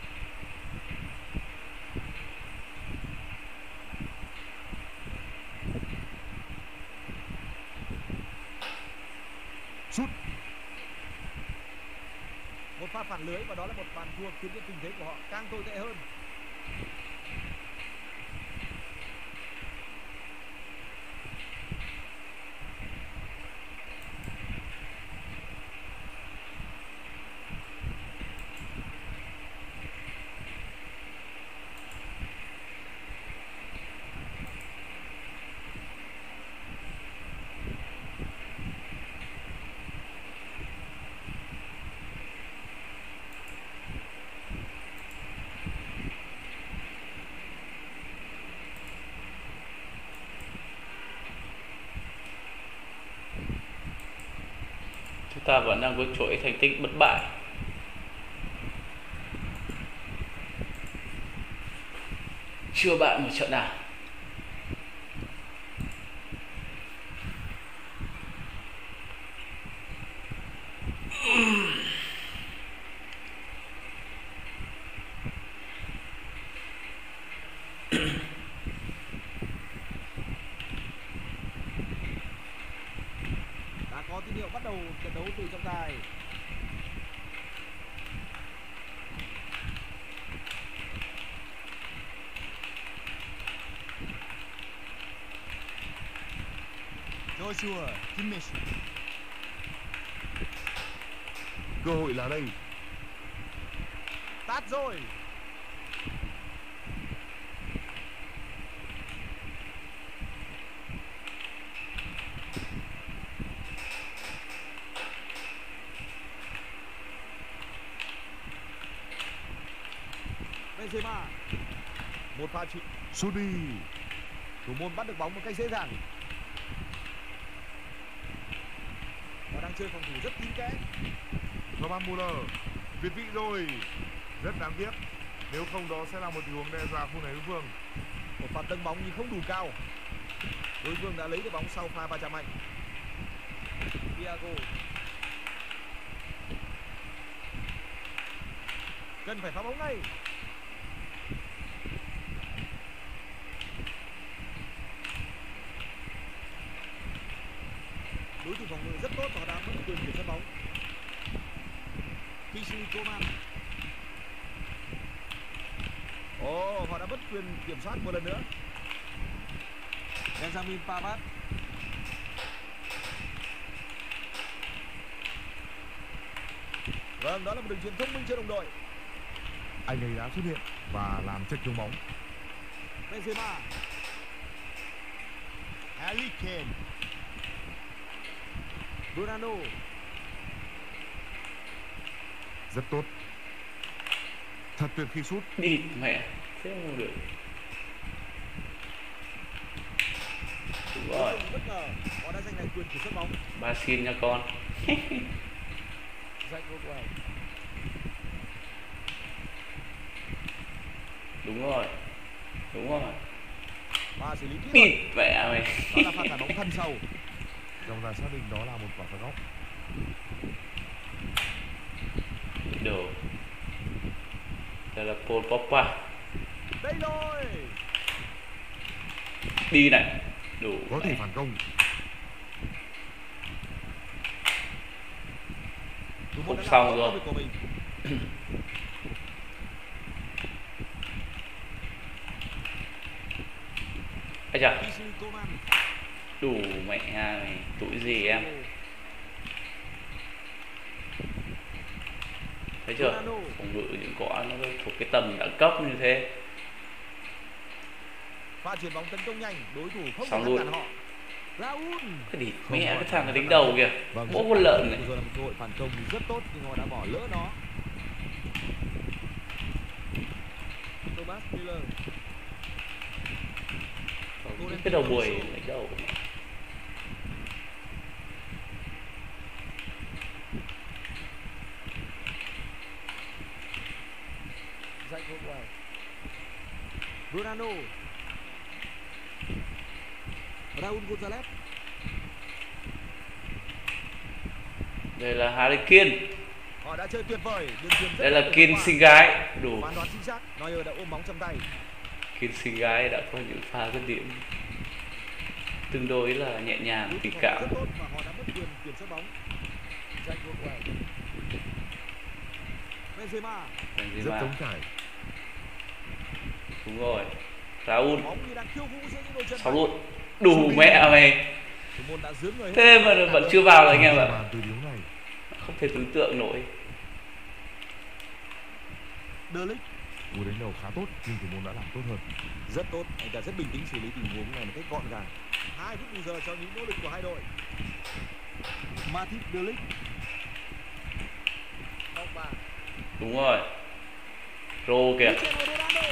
Sút. Một pha phản lưới và đó là một bàn thua khiến cho tình thế của họ càng tồi tệ hơn. Chúng ta vẫn đang có chuỗi thành tích bất bại. Chưa bại một trận nào. Đã có tín hiệu bắt đầu trận đấu từ trọng tài. Joshua Kimmich. Cơ hội là đây. Tát rồi. Benzema. Một pha chịu Sút đi. thủ môn bắt được bóng một cách dễ dàng. Họ đang chơi phòng thủ rất kín kẽ. Thomas Muller việt vị rồi, rất đáng tiếc, nếu không đó sẽ là một tình huống đe dọa khu này đối phương. Một pha tấn bóng nhưng không đủ cao. Đối phương đã lấy được bóng sau pha va chạm mạnh. Thiago cần phải phá bóng ngay. Đối thủ phòng ngự rất tốt và họ đang mất quyền kiểm soát bóng. Kingsley Coman. Ồ, họ đã mất quyền kiểm soát một lần nữa. Benjamin Pavard. Vâng, đó là một đường chuyền thông minh cho đồng đội. Anh ấy đã xuất hiện và làm check chống bóng. Benzema. Harry Kane. Ronaldo. Rất tốt. Thật tuyệt khi sút. Đi mẹ, thế không được. Đúng rồi, Bất ngờ, họ đã giành lại quyền kiểm soát bóng. ba xin nha con. Jack Rockwell. Đúng rồi, đúng rồi. Và xử lý kỹ thuật. Đi mẹ mày. Đó là pha thả bóng thân sâu. Trọng tài xác định đó là một quả phạt góc. Đồ. Đây là Paul Pogba. Đây rồi. Đi này. Đủ. Có thể phản công. Thủ môn Không đã xong làm tốt rồi. công việc của mình. Ây chà, Kingsley Coman. đủ mẹ mày, tuổi gì em. Thấy chưa? Ronaldo. Phòng ngự những quả nó thuộc cái tầm đẳng cấp như thế. Pha chuyền bóng tấn công nhanh, đối thủ không Xong thể ngăn luôn. cản họ. Raúl. Cái đi Không mẹ gọi cái là thằng ở phản đỉnh công. đầu kìa. Vâng, Mỗi rất con đáng lợn tiếc, này. vừa rồi là một cơ hội phản công rất tốt nhưng họ đã bỏ lỡ nó. Thomas Müller. Những cái đầu buổi đánh đầu. Jack Rockwell. Ronaldo. Raúl González. Đây là Harry Kane. Họ đã chơi tuyệt vời, đường chuyền rất Đây là tuyệt Kane vời. xinh gái. Đủ. Phán đoán chính xác, Neuer đã ôm bóng trong tay. Kane xinh gái đã có những pha dứt điểm tương đối là nhẹ nhàng, Đối tình thủ cảm. rất tốt mà họ đã mất quyền kiểm soát bóng. Jack Rockwell. Benzema. Rất Benzema. trống trải. Đúng rồi. Raúl. Bóng như đang khiêu vũ giữa những đôi chân. Sáu luôn. Đủ mẹ mày. Thủ môn đã dướn người hết. Thế mà vẫn chưa vào rồi anh em ạ. Bàn từ điếu này. Không thể tưởng tượng nổi. De Ligt. Cú đánh đầu khá tốt nhưng thủ môn đã làm tốt hơn. Rất tốt, anh ta rất bình tĩnh xử lý tình huống này một cách gọn gàng. Hai phút bù giờ cho những nỗ lực của hai đội. Matip De Ligt. Pogba. Đúng rồi. Rô kìa. Cristiano Ronaldo.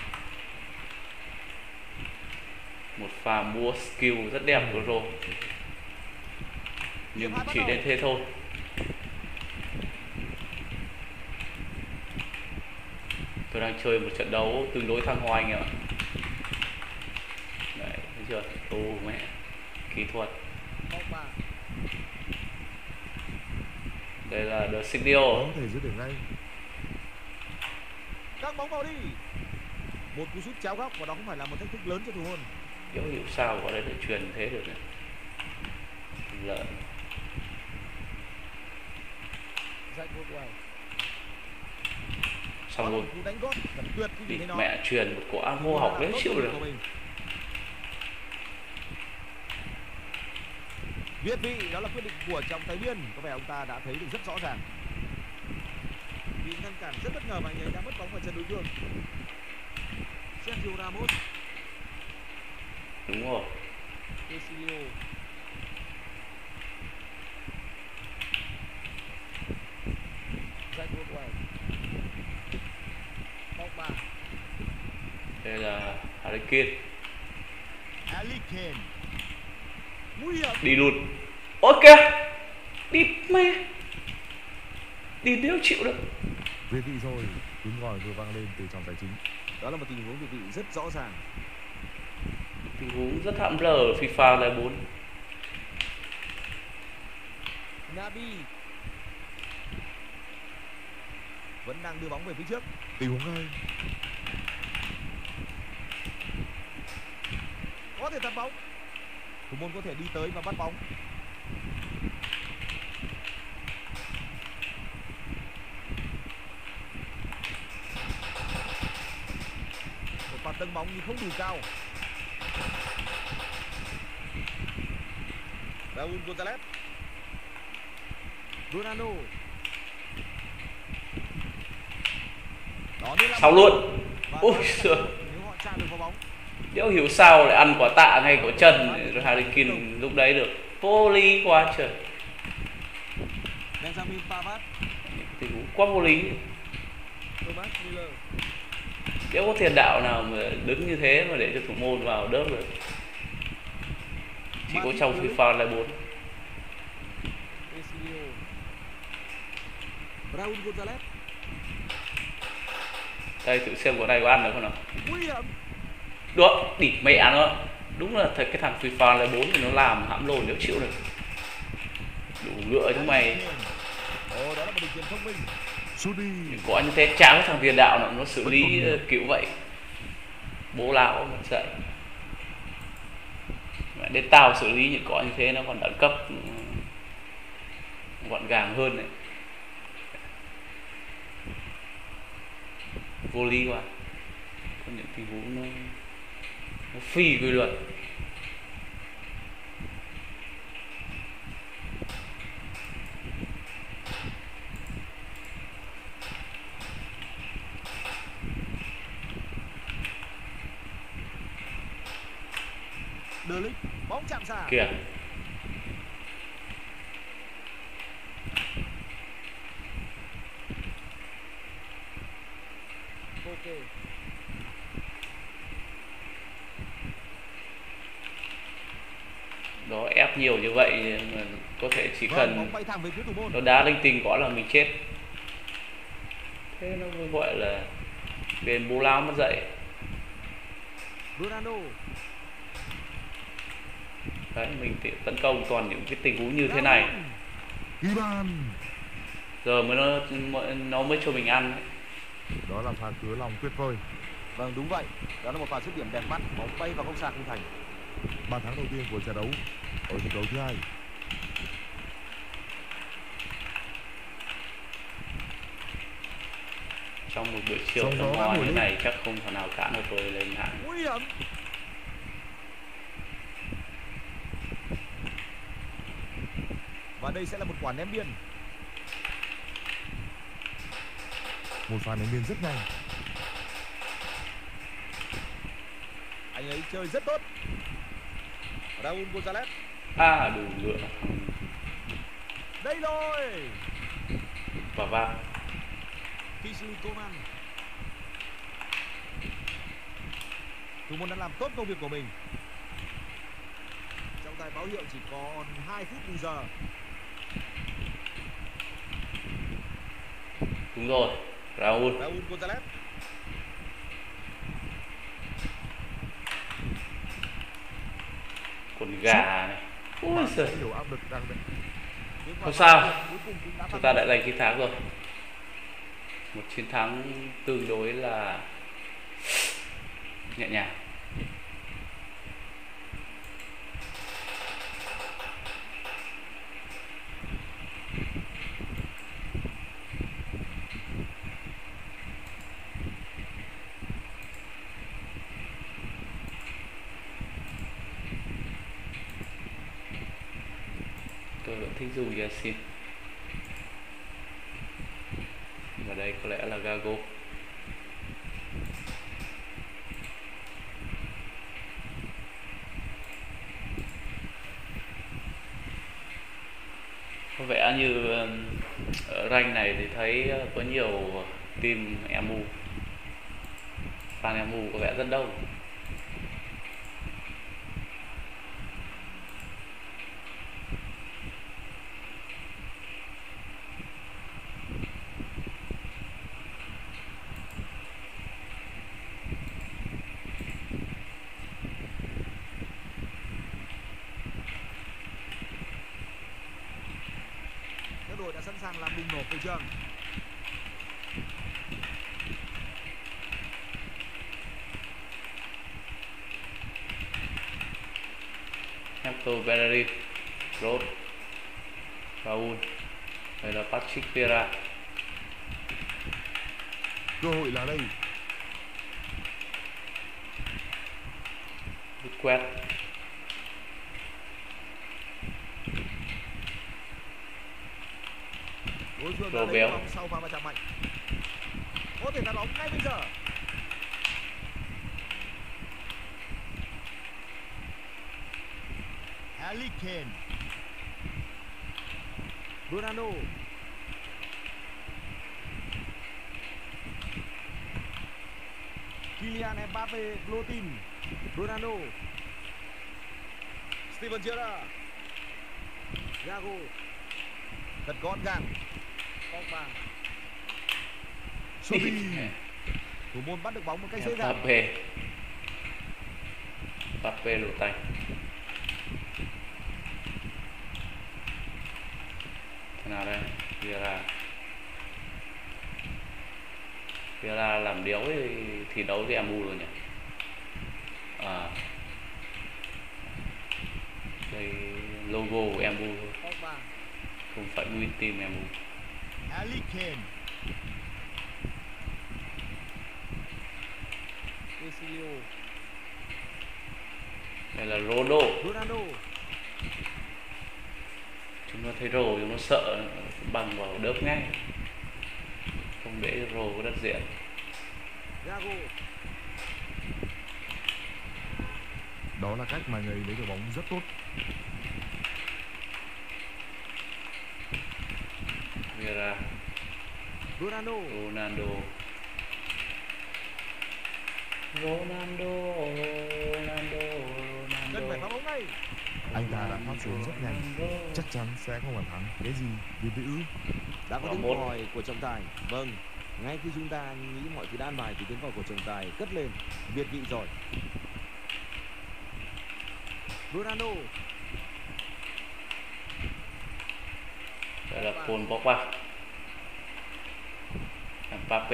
Một pha mua skill rất đẹp của Rô. Nhưng chỉ đến thế thôi. Tôi đang chơi một trận đấu tương đối thăng hoa anh em ạ. Đấy, thấy chưa? Ô mẹ, kỹ thuật. Pogba. Đây là The Signal. Có thể dứt điểm ngay. Căng bóng vào đi. Một cú sút chéo góc và đó không phải là một thách thức lớn cho thủ môn. Dấu hiệu sao có đấy để truyền thế được này. Lợn. Jack Rockwell. Xong luôn. Cú đánh gót thật tuyệt khi Đi nhìn thấy nó. mẹ truyền một quả vô học đấy chịu được. Việt vị, đó là quyết định của trọng tài viên. Có vẻ ông ta đã thấy được rất rõ ràng. Bị ngăn cản rất bất ngờ và anh ấy đã mất bóng vào chân đối phương. Sergio Ramos. Đúng rồi. Esilio. Jack Rockwell. Pogba. Đây là Harry Kane. Harry Kane. Nguy hiểm. Đi luôn. Ôi kìa. Đi mẹ. Đi nếu chịu được. Việt vị rồi, tiếng còi vừa vang lên từ trong tài chính. Đó là một tình huống việt vị rất rõ ràng. Tình huống rất hãm lờ ở FIFA Online bốn. Nabi vẫn đang đưa bóng về phía trước. Tình huống hai. Có thể tạt bóng. Thủ môn có thể đi tới và bắt bóng. Một pha tấn bóng nhưng không đủ cao. Raúl González. Ronaldo. Đó là Sao luôn. và Ôi đó giời. nếu họ chạm được vào bóng. Đéo hiểu sao lại ăn quả tạ ngay cổ chân rồi Harry Kane lúc đấy được. Vô lý quá trời. Benjamin Pavard. Tình huống quá vô lý. Thomas Müller. Đéo có tiền đạo nào mà đứng như thế mà để cho thủ môn vào đớp được. Chỉ có trong FIFA Online bốn. Esilio. Raúl González. Đây thử xem quả này có ăn được không nào. Nguy hiểm. Được, đỉ mẹ nó. Đúng là thật cái thằng FIFA Online bốn thì nó làm hãm lồn nếu chịu được. Đủ ngựa chúng mày. Ồ, đó là một đường chuyền thông minh. Sút đi. Có như thế chả có thằng tiền đạo nào nó xử lý kiểu vậy. Bố lão mà dậy. Mẹ đến tao xử lý những có như thế nó còn đẳng cấp gọn gàng hơn này. Vô lý quá. Có những tình huống nó, nó phi quy luật. De Ligt, bóng chạm xa. Kìa. Ok. Đó ép nhiều như vậy mà có thể chỉ Vâng, cần bóng bay thẳng về phía thủ môn. nó đá linh tinh quá là mình chết. Thế nó mới gọi là bên bố lao mất dậy. Ronaldo. Đấy, mình tấn công toàn những cái tình huống như thế này Ghi bàn. giờ mới nó nó mới cho mình ăn ấy. Đó là pha cứa lòng tuyệt vời. Vâng, đúng vậy. Đó là một pha dứt điểm đẹp mắt, bóng bay vào góc xa khung thành. Bàn thắng đầu tiên của trận đấu ở trận đấu thứ hai. Trong một buổi chiều Sóng gió tầm đã mò nổi như lên. này chắc không thể nào cản được tôi lên hạng. Nguy hiểm. Và đây sẽ là một quả ném biên. Một pha ném biên rất nhanh. Anh ấy chơi rất tốt. Raúl González. À đủ ngựa Đây rồi. và va. Kingsley Coman. Thủ môn đã làm tốt công việc của mình. Trong tay báo hiệu chỉ còn hai phút bù giờ. Đúng rồi, Raúl. Raúl González. Con gà này. Ôi Bạn giời. sẽ hiểu áp lực đang đợi. Không sao, chúng ta đã giành chiến thắng rồi. Một chiến thắng tương đối là nhẹ nhàng. Tôi vẫn thích dùng Yasin. Và đây có lẽ là Gago. Có vẻ như ở rank này thì thấy có nhiều team emu. Phan em mù có vẻ rất đông. Các đội đã sẵn sàng làm bùng nổ cầu trường. Hector Bellerin, Rod, Raul, đây là Patrick Vieira. Cơ hội là đây. Đứt quét. Đối phương đã Lô lấy béo. bóng sau pha va chạm mạnh. Có thể tạt bóng ngay bây giờ. Harry Kane. Ronaldo. Kylian Mbappe, Clotin. Ronaldo. Steven Gerrard. Thiago. Thật gọn gàng. Pogba. Sobi. Thủ môn bắt được bóng một cách dễ dàng. Mbappe. Mbappe lộ tay. Thế nào đây? Vieira. Vieira làm điếu thì thi đấu với em u rồi nhỉ? À. Đây logo của em u thôi. Pogba. Không phải nguyên team em u. Harry Kane. Esilio. Đây là Rodo. Ronaldo. Chúng nó thấy rồ chúng nó sợ bằng vào đớp ngay, không để rồ có đất diện. Thiago. Đó là cách mà người lấy được bóng rất tốt. Vieira, Ronaldo. Ronaldo, Ronaldo, Ronaldo, Cần phải phá Ronaldo. bóng ngay. Anh ta đã phát xuống rất nhanh, chắc chắn sẽ không bàn thắng. Cái gì đến với ư? Đã có Quả tiếng một. còi của trọng tài. Vâng, ngay khi chúng ta nghĩ mọi thứ đã an bài thì tiếng còi của trọng tài cất lên. Việt vị rồi. Ronaldo. Đây là Paul Pogba, Mbappe.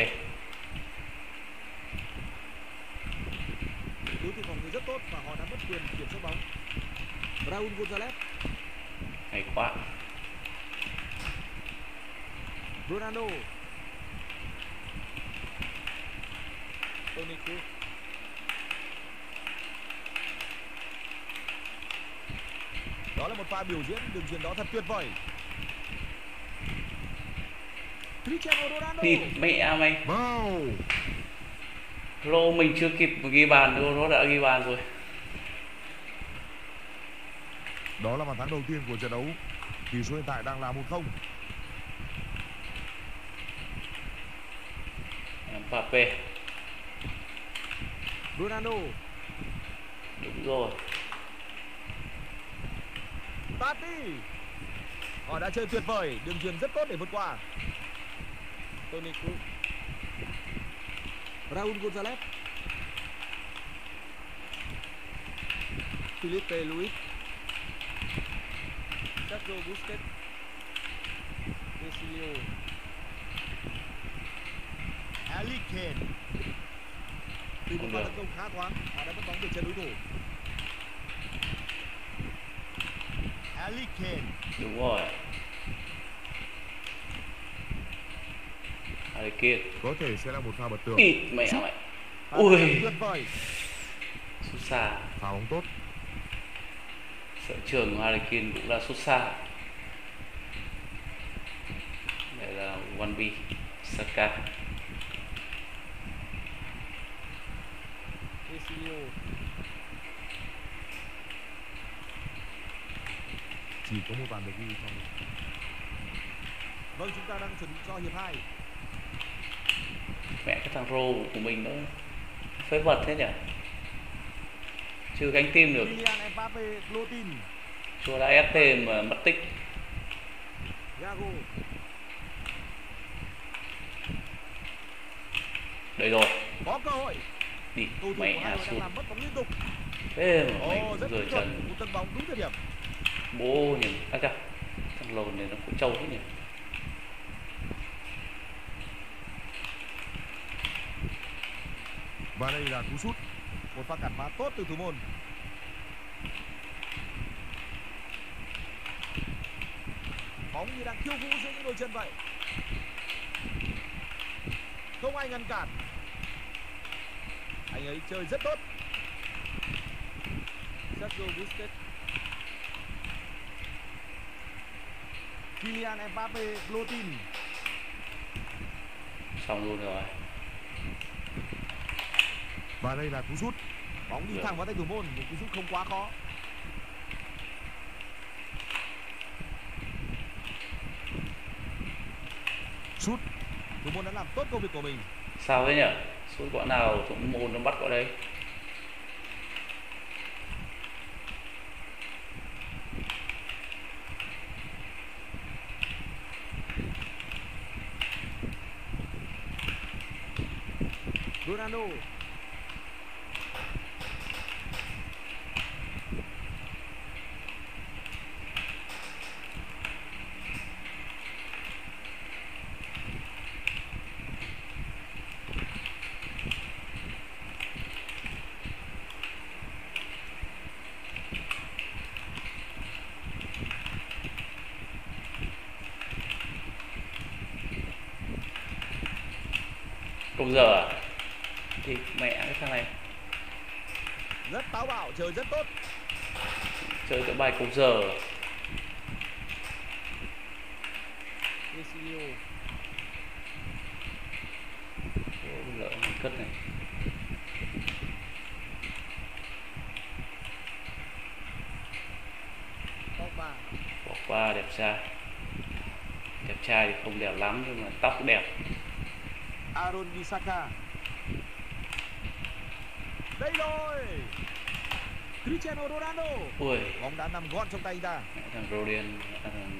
Đối thủ phòng ngự rất tốt và họ đã mất quyền kiểm soát bóng. Raúl González. Hay quá. Ronaldo. Toni Kroos. Đó là một pha biểu diễn đường chuyền đó thật tuyệt vời. Cristiano Ronaldo. Thịt mẹ mày. Vào. Rô mình chưa kịp ghi bàn, Rô nó đã ghi bàn rồi. Đó là bàn thắng đầu tiên của trận đấu. Tỷ số hiện tại đang là một không. Mbappe. Ronaldo. Đúng rồi. Tati. Họ đã chơi tuyệt vời, đường chuyền rất tốt để vượt qua. Toni Kroos. Raúl González. Felipe Luis. Sergio Busquets. Esilio. Harry Kane. Từ một Không pha được. tấn công khá thoáng, họ đã mất bóng từ chân đối thủ. Harry Kane. Đúng rồi. Harry Kane. Có thể sẽ là một pha bật tường. Ịt mẹ mày. Pha Ui. tấn công tuyệt vời. Sút xa. Pha bóng tốt. Sở trường của Harry Kane cũng là sút xa. Đây là Wan Saka. Esilio. Chỉ có một bàn được ghi trong. Vâng, chúng ta đang chuẩn bị cho hiệp hai. Mẹ cái thằng Rô của mình nó phế vật thế nhỉ, chưa gánh tim được. Kylian Mbappe, Clotin, Chua đã ép thêm mà mất tích. Gago, Đây rồi, có cơ hội. đi Cầu thủ mẹ của hai đội đang sút. làm mất bóng liên tục. Thế mà Ồ, mình rất rời kỹ thuật, trần. một tấn bóng đúng thời điểm. Bố nhìn, à chà, thằng lồn này nó cũng trâu thế nhỉ. Và đây là cú sút. Một pha cản phá tốt từ thủ môn. Bóng như đang khiêu vũ giữa những đôi chân vậy. Không ai ngăn cản. Anh ấy chơi rất tốt. Sergio Busquets, Kylian Mbappe, Clotin, Xong luôn rồi. Và đây là cú sút. bóng đi Được. thẳng vào tay thủ môn, một cú sút không quá khó. Sút. Thủ môn đã làm tốt công việc của mình. Sao thế nhỉ? Sút quả nào thủ môn nó bắt quả đấy. Ronaldo, Công giờ à? Thì mẹ cái thằng này rất táo bạo, chơi rất tốt. chơi cái bài công giờ. Esilio, Ô, lỡ mình cất này. Pogba, Bỏ qua đẹp trai. Đẹp trai thì không đẹp lắm nhưng mà tóc đẹp. Aaron Wan-Bissaka. Đây rồi. Cristiano Ronaldo. Ui, Bóng đã nằm gọn trong tay anh ta. mẹ thằng Rodian, à, thằng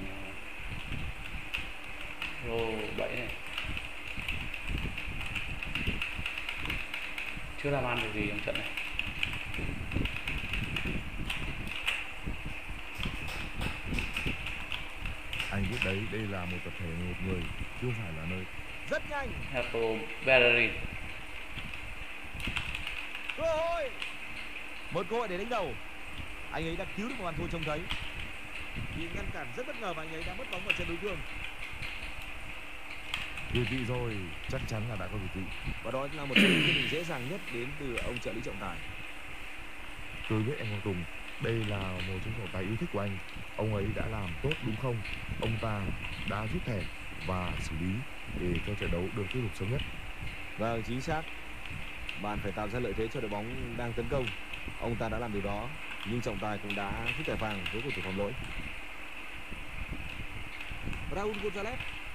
uh, Rô bảy này. Chưa làm ăn được gì trong trận này. Anh biết đấy, đây là một tập thể một người, chứ không phải là nơi. Rất nhanh. Hapo Bellerin. Cơ hội. Một cơ hội để đánh đầu. Anh ấy đã cứu được một bàn thua trông thấy. Bị ngăn cản rất bất ngờ và anh ấy đã mất bóng vào chân đối phương. Việt vị rồi, chắc chắn là đã có việt vị. Và đó là một trong những quyết định dễ dàng nhất đến từ ông trợ lý trọng tài. Tôi biết anh Hoàng Tùng, đây là một trong trọng tài yêu thích của anh. Ông ấy đã làm tốt đúng không? Ông ta đã rút thẻ và xử lý để cho trận đấu được tiếp tục sớm nhất. Vâng, chính xác. Bạn phải tạo ra lợi thế cho đội bóng đang tấn công. Ông ta đã làm điều đó, nhưng trọng tài cũng đã rút thẻ vàng với cầu thủ phạm lỗi. Raúl González.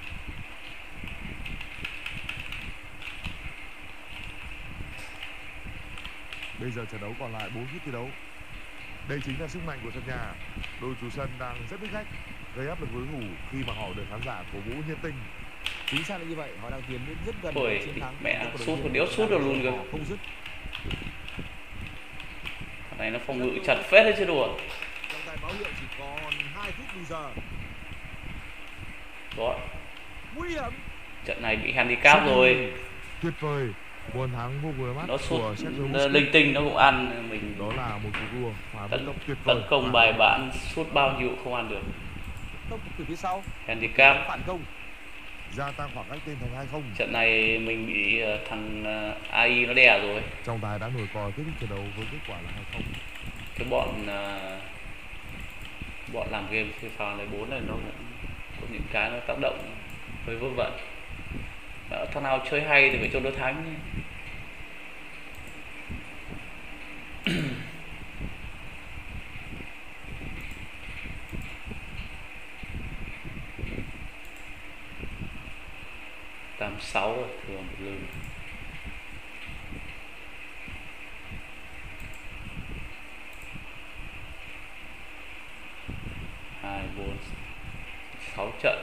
Bây giờ trận đấu còn lại bốn phút thi đấu. Đây chính là sức mạnh của sân nhà. Đội chủ sân đang rất biết cách gây áp lực với thủ khi mà họ được khán giả cổ vũ nhiệt tình. Chính xác là như vậy, họ đang tiến đến rất gần Ôi, với chiến thắng. mẹ, Đội của đội sút viên còn đéo sút được luôn cơ. họ không dứt. Thằng này nó phòng ngự chặt phết đấy chứ đùa. Trọng tài báo hiệu chỉ còn hai phút bù giờ. Đó, Nguy hiểm. trận này bị handicap rồi. Tuyệt vời, một thắng vô cùng mắt Nó sút của Sergio nó Busquets. linh tinh nó cũng ăn mình. Đó là một cuộc đua hòa vận Tấn, động tuyệt vời. tấn công bài bản, sút bao nhiêu không ăn được. Tốc từ phía sau. Handicap. Phản công. Gia tăng khoảng cách tên thành hai không. Trận này mình bị ờ, thằng ờ, a i nó đè rồi. Trọng tài đã nổi còi kết thúc trận đấu với kết quả là hai không. Cái bọn ờ, bọn làm game FIFA này bốn này nó cũng có những cái nó tác động hơi vớ vẩn. Đã, thằng nào chơi hay thì phải cho nó thắng. tám sáu rồi, thừa một lượt. bốn sáu trận.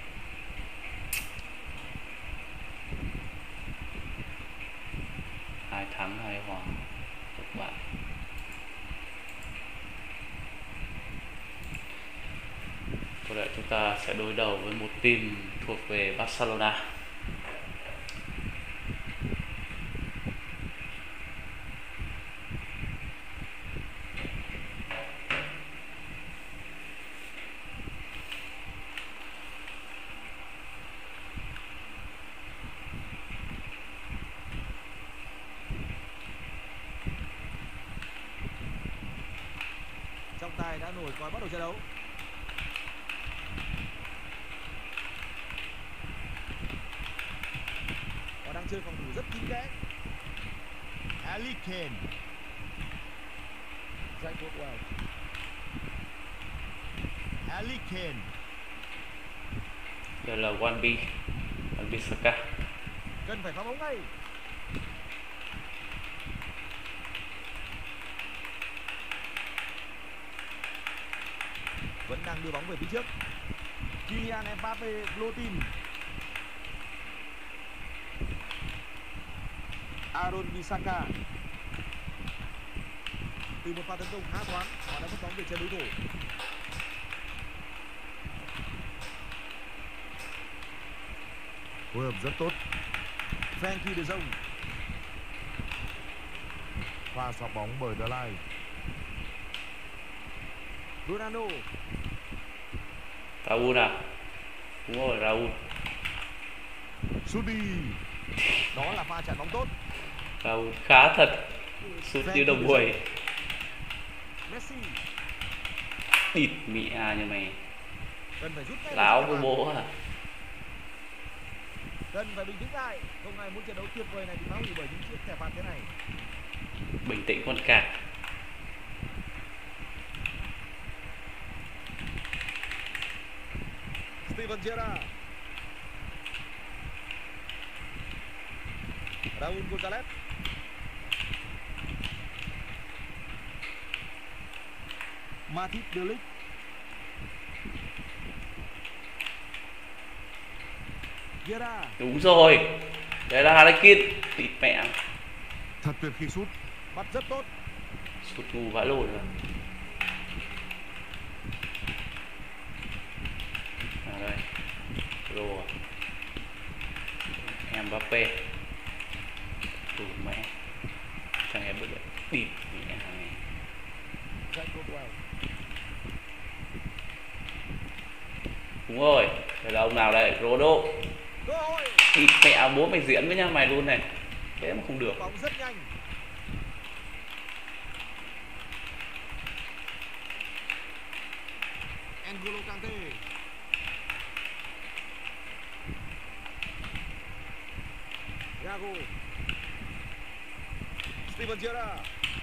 Hai thắng hai hòa một bại. Có lẽ chúng ta sẽ đối đầu với một team thuộc về Barcelona. Trọng tài đã nổi còi bắt đầu trận đấu. Họ đang chơi phòng thủ rất kín kẽ. Ali Kane. Jack Boswell. Ali Kane. Đây là Wan-Bi, Wan-Bissaka. Cần phải phá bóng ngay. Vẫn đang đưa bóng về phía trước. Kylian Mbappe lô tin. Aaron Wan-Bissaka. Từ một pha tấn công khá thoáng, họ đã mất bóng về chân đối thủ. Phối hợp rất tốt. Frenkie de Jong. Pha sọc bóng bởi Delay. Ronaldo. Raúl à? Đúng rồi, Raúl. Sút đi. Đó là pha chặn bóng tốt. Raúl khá thật. Sút như đồng buổi. Messi. Địt mị à như mày. Cần phải rút ngay. Láo về với trận bố à? Cần phải bình tĩnh lại. Không ai muốn trận đấu tuyệt vời này bị phá hủy bởi những chiếc thẻ phạt thế này. Bình tĩnh con cạc. Steven Gerrard. Raúl González. Matthijs de Ligt. Gerrard. Đúng rồi. Đấy là Harlequin. Địt mẹ. Thật tuyệt khi sút. Bắt rất tốt. Sút ngu vãi lồi rồi. À đây. Rồi. Mbappe. Tù mẹ. Thằng em bất lợi. Địt mẹ này. Jack Boswell. Đúng rồi. Đây là ông nào đây? Rodo. Cơ hội. Địt mẹ, bố mày diễn với nhau mày luôn này. Thế mà không được. Bóng rất nhanh. N'Golo Kante. Thiago. Steven Gerrard.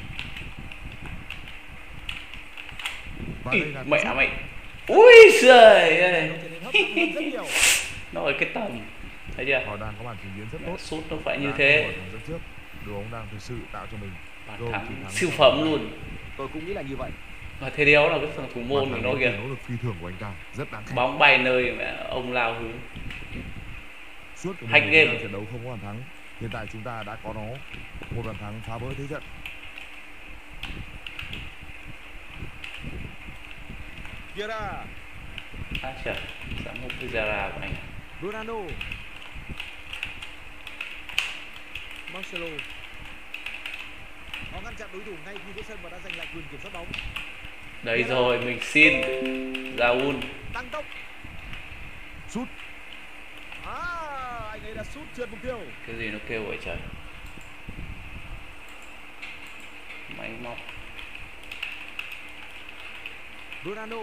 Và Ý, đây là mẹ sút. mày. Ui giời ơi. Trở nên hấp dẫn hơn rất nhiều. Nó ở cái tầm. Thấy chưa? Họ đang có màn trình diễn rất tốt. Sút nó phải như Đã thế. mở thắng dẫn trước. Đội bóng đang thực sự tạo cho mình Bàn cơ hội thắng chiến thắng siêu trong phẩm trận luôn. Tôi cũng nghĩ là như vậy. Và thế đéo là cái thằng thủ môn Bàn của thắng nó đến kìa. từ nỗ lực phi thường của anh ta rất đáng khen. Bóng bay nơi mẹ ông lao hướng. Suốt của Hack mình game. trong trận đấu không có bàn thắng. Hiện tại chúng ta đã có nó một bàn thắng phá vỡ thế trận. Gerrard. À trời, dám một cái Zara của anh. Ronaldo. Marcelo. Họ ngăn chặn đối thủ ngay khi giữa sân và đã giành lại quyền kiểm soát bóng. Đấy rồi, mình xin Raúl. Tăng tốc. Sút. À, anh ấy đã sút trượt mục tiêu. Cái gì nó kêu vậy trời. Máy móc. Ronaldo.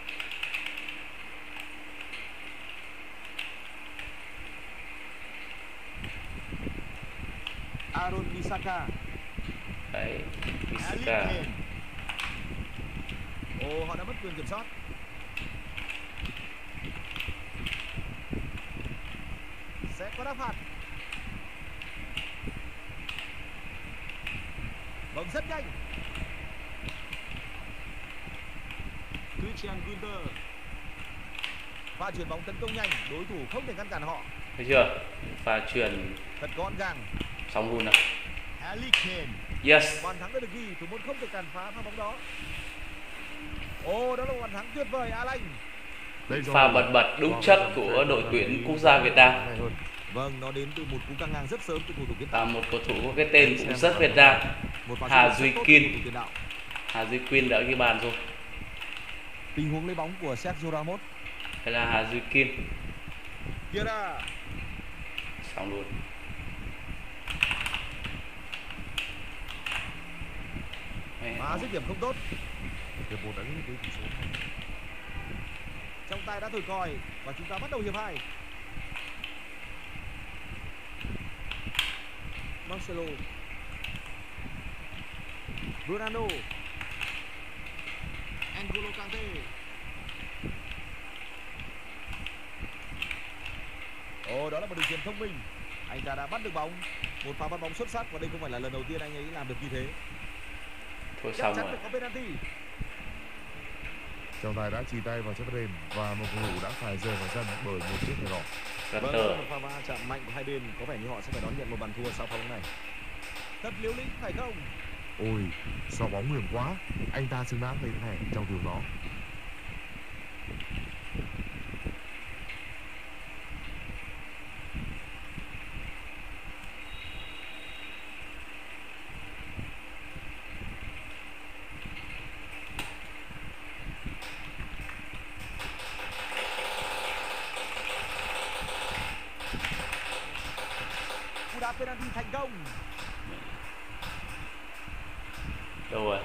Aaron Wan-Bissaka. Đấy, Ali Bissaka. Kane. Ồ, họ đã mất quyền kiểm soát. Sẽ có đá phạt. Bóng rất nhanh. Christian Günther. Pha chuyển bóng tấn công nhanh, đối thủ không thể ngăn cản họ. Thấy chưa? Pha chuyển Thật gọn gàng. xong luôn nào. Harry Kane. Yes. Bàn thắng đã được ghi, thủ môn không thể cản phá pha bóng đó. Ồ, đó là một bàn thắng tuyệt vời, Alan. Đây rồi. Pha bật bật đúng chất của đội tuyển quốc gia Việt Nam. Vâng, nó đến từ một cú căng ngang rất sớm từ cầu thủ kiến Là tạo. một cầu thủ có cái tên cũng rất Việt Nam. Một pha Hà sút Duy rất tốt Kiên. của cầu thủ tiền đạo. Hà Duy Kiên đã ghi bàn rồi. Tình huống lấy bóng của Sergio Ramos. Đây là Hà Duy Kiên. Vieira. Xong luôn. Phá dứt điểm không tốt. Hiệp một đã đến với tỷ số hai. Trọng tài đã thổi còi và chúng ta bắt đầu hiệp hai. Marcelo. Ronaldo. N'Golo Kante. Ồ, đó là một đường chuyền thông minh. Anh ta đã bắt được bóng. Một pha bắt bóng xuất sắc và đây không phải là lần đầu tiên anh ấy làm được như thế. Thôi Chắc xong chắn rồi. phải có penalty. Trọng tài đã chỉ tay vào chấp đền và một cầu thủ đã phải rời vào sân bởi một chiếc thẻ đỏ. Vâng, Gutter. một pha va chạm mạnh của hai bên, có vẻ như họ sẽ phải đón nhận một bàn thua sau pha bóng này. Thật liều lĩnh phải không? Ôi, so bóng nguy hiểm quá. Anh ta xứng đáng lấy thẻ trong điều đó. Cú đá penalty thành công. Đâu rồi?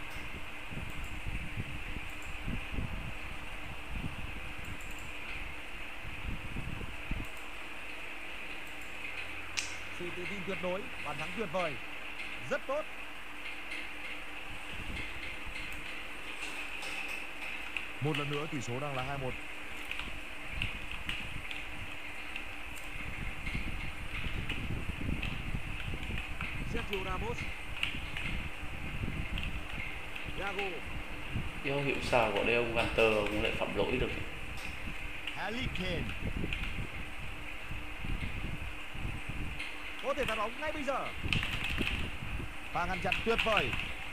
Sự tự tin tuyệt đối, bàn thắng tuyệt vời, rất tốt. Một lần nữa tỷ số đang là hai một. Sergio Ramos. Thiago. Yêu hiệu sao của đây ông Gutter cũng lại phạm lỗi được. Harry Kane. Có thể phá bóng ngay bây giờ. Pha ngăn chặn tuyệt vời.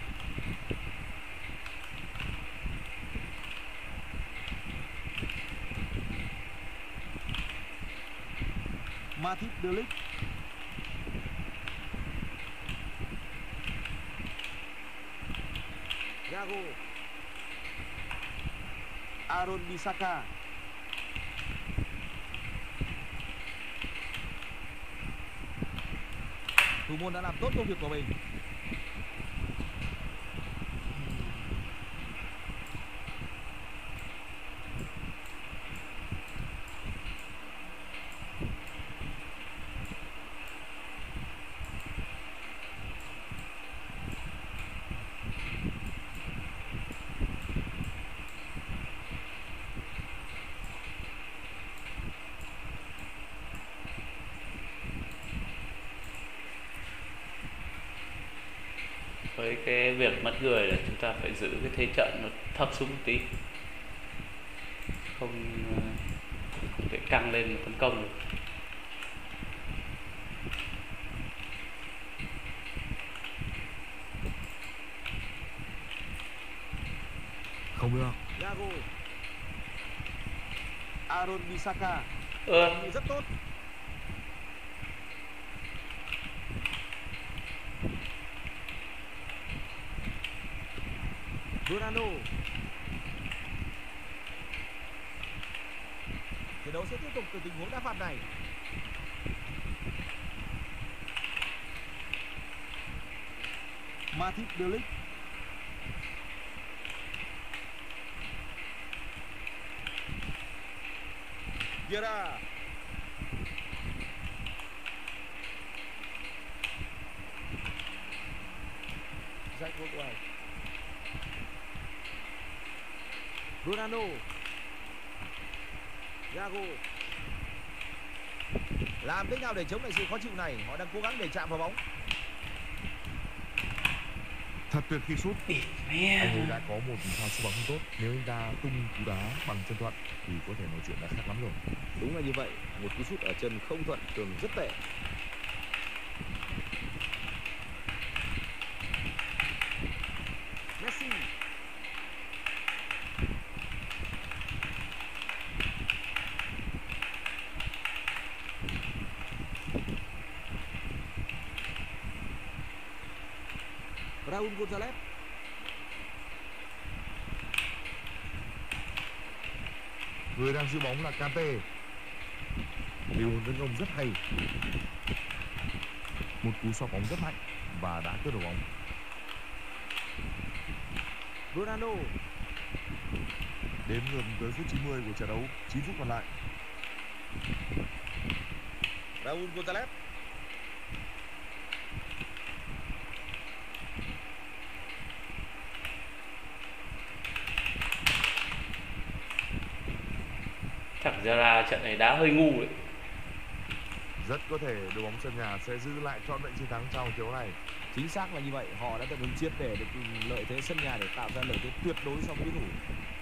Matip De Ligt. Thiago. Aaron Bissaka. Thủ môn đã làm tốt công việc của mình. Với cái việc mất người là chúng ta phải giữ cái thế trận nó thấp xuống một tí, không không thể căng lên tấn công được. Không được. Thiago. Aaron Bissaka. Ơ, Rất tốt. Ronaldo. Trận đấu sẽ tiếp tục từ tình huống đá phạt này. Matip De Ligt. Vieira. Jack Woodward. Ronaldo. Thiago. Làm thế nào để chống lại sự khó chịu này? Họ đang cố gắng để chạm vào bóng. Thật tuyệt khi sút. Địt Anh ấy mẹ. đã có một pha sút bóng không tốt. Nếu anh ta tung cú đá bằng chân thuận thì có thể nói chuyện đã khác lắm rồi. Đúng là như vậy, một cú sút ở chân không thuận thường rất tệ. Messi. Raúl González. Người đang giữ bóng là Kante. Điều tấn công rất hay. Một cú xoạc bóng rất mạnh và đã cướp được bóng. Ronaldo. Đếm ngược tới phút chín mươi của trận đấu, chín phút còn lại. Raúl González. Chắc ra là trận này đá hơi ngu đấy. Rất có thể đội bóng sân nhà sẽ giữ lại trọn vẹn chiến thắng trong trận đấu này. Chính xác là như vậy, họ đã tận dụng triệt để được lợi thế sân nhà để tạo ra lợi thế tuyệt đối so với đối thủ.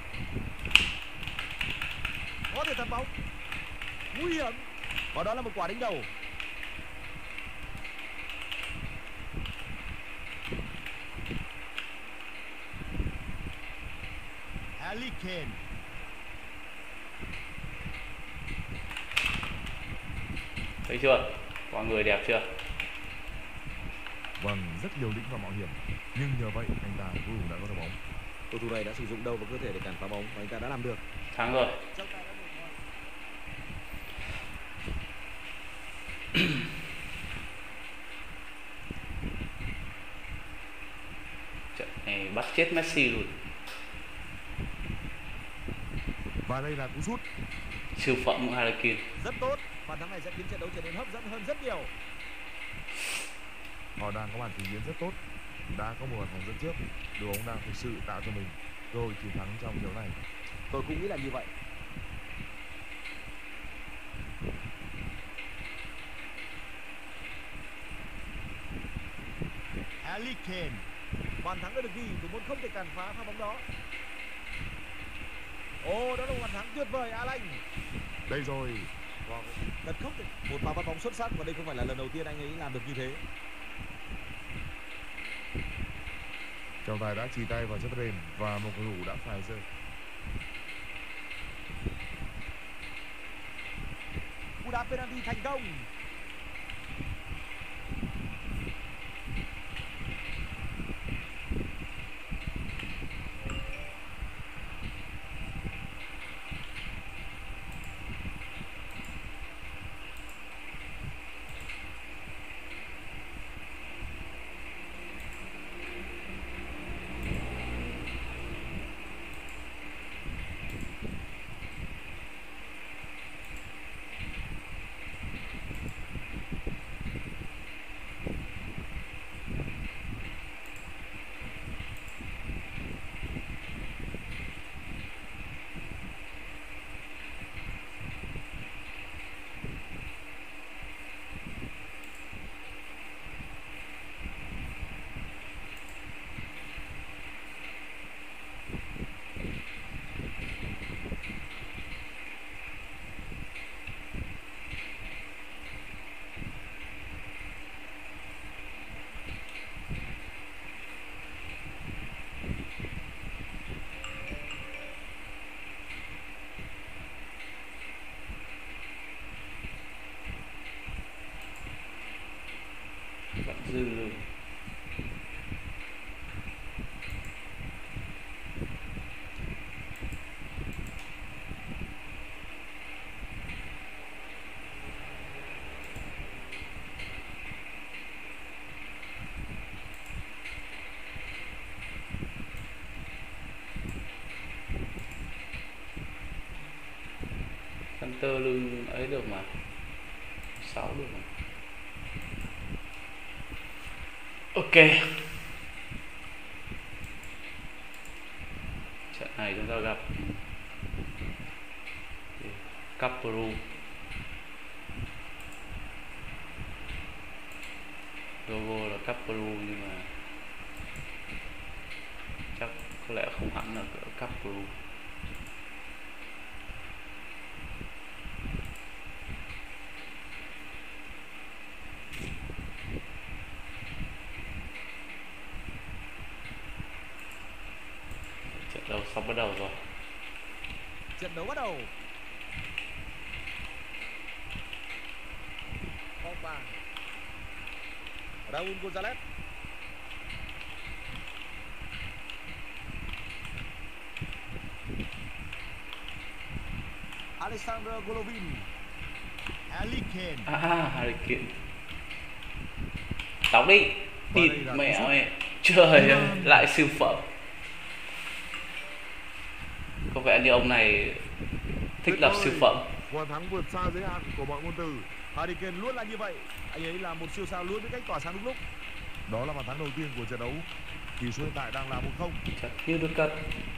Có thể tạt bóng. Nguy hiểm. Và đó là một quả đánh đầu. Harry Kane. Thấy chưa? Mọi người đẹp chưa? Vâng, rất liều lĩnh và mạo hiểm. Nhưng nhờ vậy anh ta cuối cùng đã có được bóng. Cầu thủ này đã sử dụng đầu và cơ thể để cản phá bóng và anh ta đã làm được. Thắng rồi. Trận này bắt chết Messi luôn. Và đây là cú sút. Siêu phẩm Harry Kane. Rất tốt. Bàn thắng này sẽ khiến trận đấu trở nên hấp dẫn hơn rất nhiều. Họ đang có màn trình diễn rất tốt, đã có một bàn thắng dẫn trước. Đội bóng đang thực sự tạo cho mình cơ hội chiến thắng trong trận đấu này. Tôi cũng nghĩ là như vậy. Harry Kane. Bàn thắng đã được ghi, thủ môn không thể cản phá pha bóng đó. Ồ, đó là một bàn thắng tuyệt vời, Alan. Đây rồi. Wow, thật không thể. Một pha bắt bóng xuất sắc và đây không phải là lần đầu tiên anh ấy làm được như thế. Trọng tài đã chỉ tay vào chất đền và một cầu thủ đã phải rơi. Cú đá penalty thành công. Vẫn dư luôn. Center lưng ấy được mà, sáu được mà. Ok, trận này chúng ta gặp Caperu, logo là Caperu nhưng mà có lẽ không hẳn là cỡ cấp pro. Trận đấu sắp bắt đầu rồi. Trận đấu bắt đầu. Pogba, Raúl González, Alexander Golovin, Harry Kane. À, Harry Kane. Tóc đi. Và Địt đây là mẹ cú sút. mày. Trời ơi, lại siêu phẩm. Có vẻ như ông này thích lập siêu phẩm. Quả thắng vượt xa giới hạn của mọi ngôn từ. Harry Kane luôn là như vậy. Anh ấy là một siêu sao luôn với cách tỏa sáng đúng lúc. Đó là bàn thắng đầu tiên của trận đấu. Tỷ số hiện tại đang là một không. Chắc như được cân.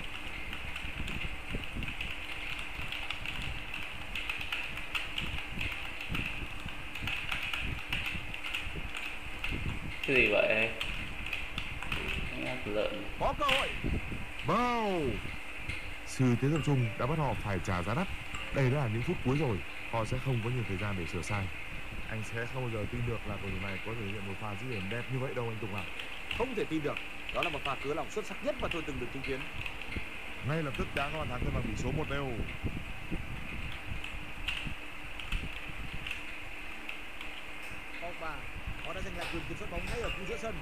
Cái gì vậy? Nghe lợn. Có cơ hội. Wow! Sự tiến tập trung đã bắt họ phải trả giá đắt. Đây đã là những phút cuối rồi. Họ sẽ không có nhiều thời gian để sửa sai. Anh sẽ không bao giờ tin được là cầu thủ này có thể hiện một pha dứt điểm đẹp như vậy đâu anh Tùng ạ. Không thể tin được. Đó là một pha cứa lòng xuất sắc nhất mà tôi từng được chứng kiến. Ngay lập tức đã có bàn thắng cân bằng tỷ số một đều. Pogba, họ đã giành lại quyền kiểm soát bóng ngay ở khu giữa sân.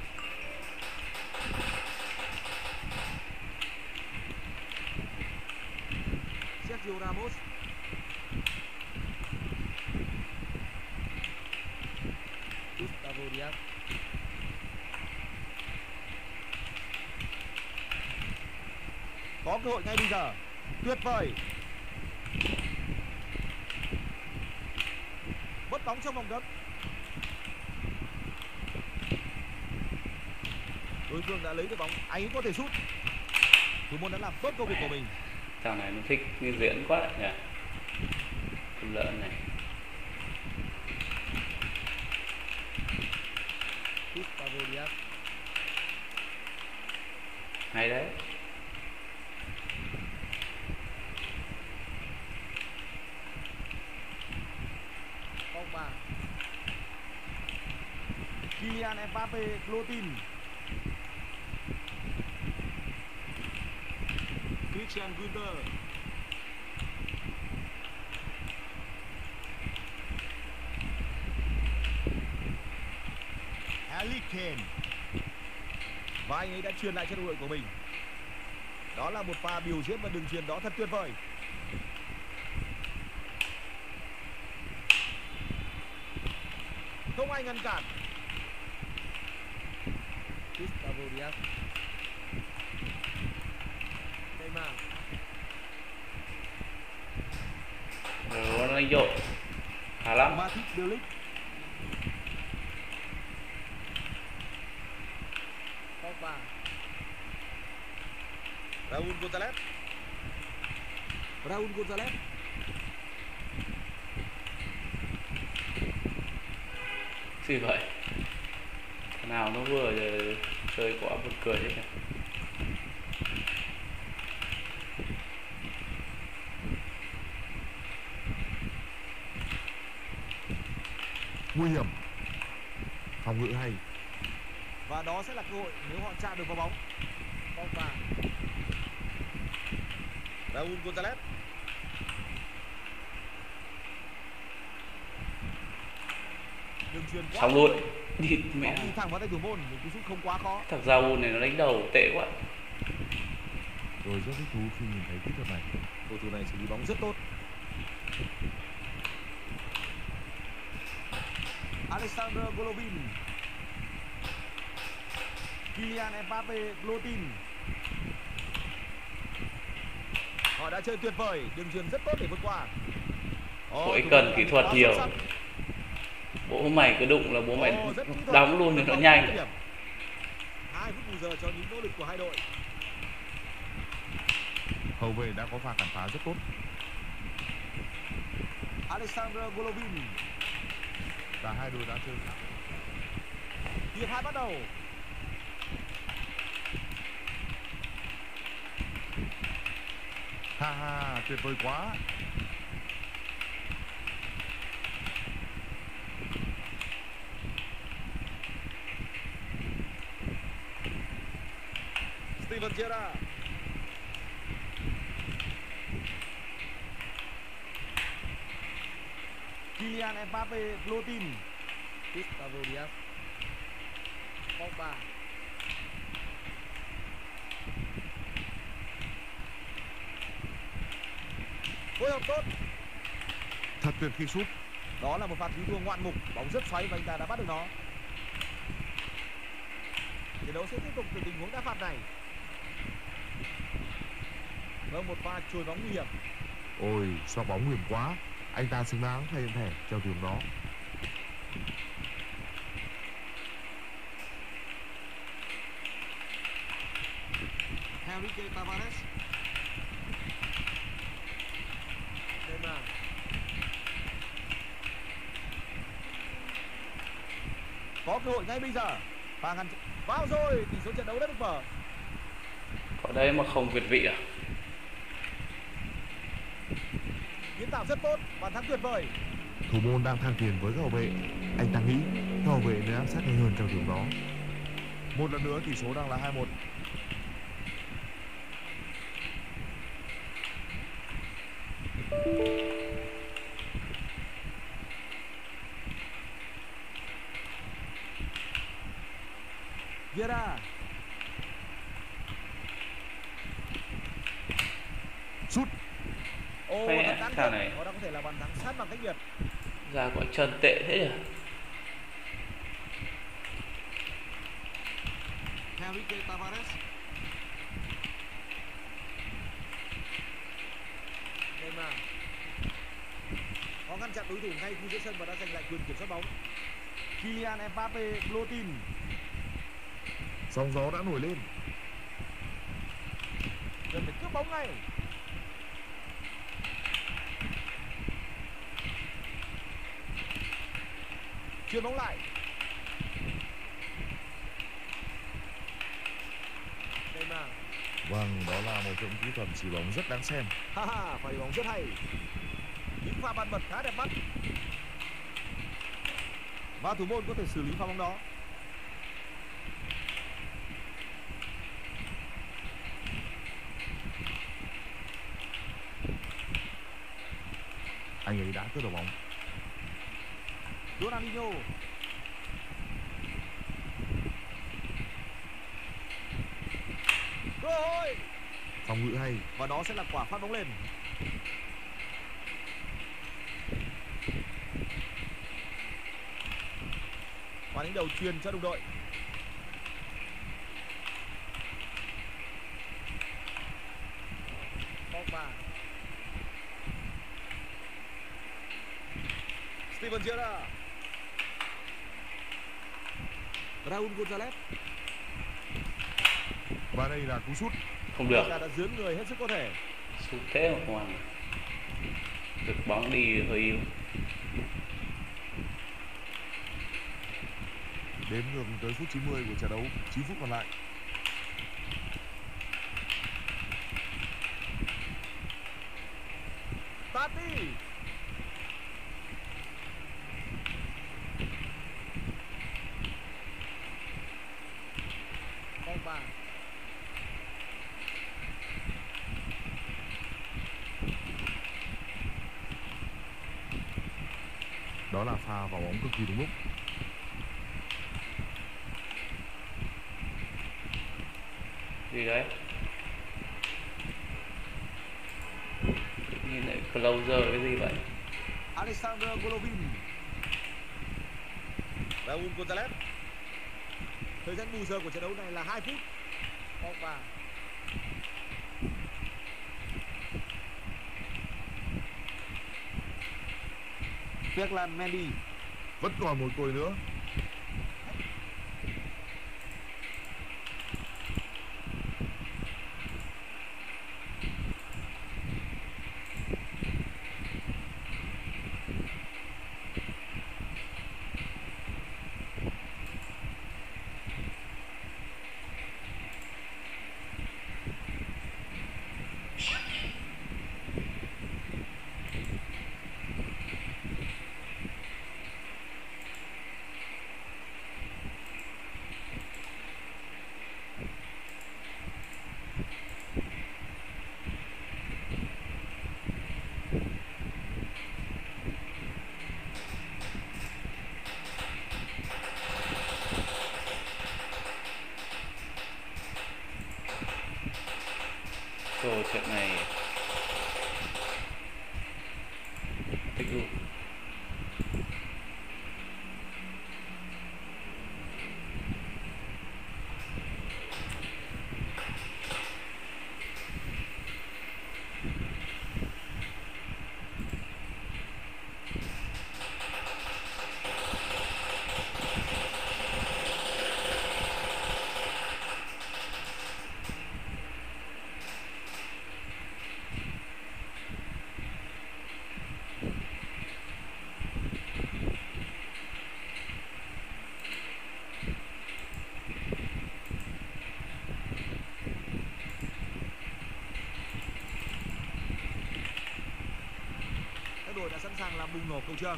Sergio Ramos, Gustavo Diaz, có cơ hội ngay bây giờ. Tuyệt vời. Mất bóng trong vòng cấm. Đối phương đã lấy được bóng, anh ấy có thể sút. Thủ môn đã làm tốt công việc của mình. Thằng này nó thích như diễn quá nhỉ. Con lợn này. Gustavo Diaz, Hay đấy. Pogba, Kylian Mbappe, Clotin, Christian Günther, Harry Kane. và anh ấy đã truyền lại cho đội của mình. Đó là một pha biểu diễn và đường truyền đó thật tuyệt vời. Không ai ngăn cản. Gustavo Diaz, Neymar, Ronaldo. Khá lắm. Matic De Ligt, Pogba, Raúl González, Raúl González, Gì vậy? Thằng nào nó vừa giờ chơi quá buồn cười đấy kìa. Nguy hiểm. Phòng ngự hay. và đó sẽ là cơ hội nếu họ chạm được vào bóng. Pogba, Raúl González, đường truyền quá Xong tuyệt luôn. vời. Địt mẹ. Bóng đi thẳng vào tay thủ môn, một cú sút không quá khó. Thằng Raul này nó đánh đầu tệ quá. Tôi rất thích thú khi nhìn thấy kỹ thuật này. Cầu thủ này xử lý bóng rất tốt. Alexander Golovin, Kylian Mbappe, Clotin. Họ đã chơi tuyệt vời, đường truyền rất tốt để vượt qua. Ồ, Mỗi thủ cần môn kỹ đã thuật quá nhiều. xuất sắc. Bố mày cứ đụng là bố mày Ồ, rất kỹ thuật. đóng luôn thì nó Bóng nhanh. dứt điểm. Hai phút bù giờ cho những nỗ lực của hai đội. Hậu vệ đã có pha cản phá rất tốt. Alexander Golovin, Cả hai đội đã chơi khá. hiệp hai bắt đầu. Ha ha, tuyệt vời quá. Steven Gerrard. Kylian Mbappe, Flotin. Gustavo Diaz. Pogba. Phối hợp tốt. Thật tuyệt khi sút. Đó là một pha cứu thua ngoạn mục, bóng rất xoáy và anh ta đã bắt được nó. Trận đấu sẽ tiếp tục từ tình huống đá phạt này. Vâng, một pha chuyền bóng nguy hiểm. Ôi, xoạc bóng nguy hiểm quá. Anh ta xứng đáng thay thẻ theo tiếng đó. Enrique Tavares. Neymar. Có cơ hội ngay bây giờ. Pha ngăn vào rồi, tỷ số trận đấu đã được mở. Có đây mà không việt vị à? Kiến tạo rất tốt, bàn thắng tuyệt vời. Thủ môn đang than phiền với các hậu vệ. Anh ta nghĩ các hậu vệ nên áp sát nhanh hơn theo tiếng đó. Một lần nữa tỷ số đang là hai một. Vieira. Sút. Ô, Mẹ, thật đáng thằng tiếc. này. Nó đã có thể là bàn thắng sát bằng cách biệt. Ra quả chân tệ thế nhỉ? Enrique Tavares. Neymar. Có ngăn chặn đối thủ ngay khu giữa sân và đã giành lại quyền kiểm soát bóng. Kylian Mbappe, Flotin. Sóng gió đã nổi lên. Gần để cướp bóng ngay. Chuyền bóng lại. Neymar. Vâng, đó là một trận kỹ thuật xử bóng rất đáng xem. Ha ha, pha đi bóng rất hay. Những pha bàn bật khá đẹp mắt. Và thủ môn có thể xử lý pha bóng đó. Anh ấy đã cướp được bóng. Ronaldinho. Cơ hội. Phòng ngự hay. Và đó sẽ là quả phát bóng lên. Quả đánh đầu truyền cho đồng đội. Pogba. Steven Gerrard. Raúl González. Và đây là cú sút. Không được. Anh ta đã dướn người hết sức có thể. Sút thế mà không ăn. Được bóng đi hơi yếu. Đếm ngược tới phút chín mươi của trận đấu, chín phút còn lại. Tati. Pogba. Đó là pha vào bóng cực kỳ đúng lúc. Gì đấy? Nhìn lại closer cái gì vậy? Alexander Golovin. Raúl González. Thời gian bù giờ của trận đấu này là hai phút. Pogba. Ferland Mendy. Vẫn còn một còi nữa. trận này thích luôn. Các đội đã sẵn sàng làm bùng nổ cầu trường.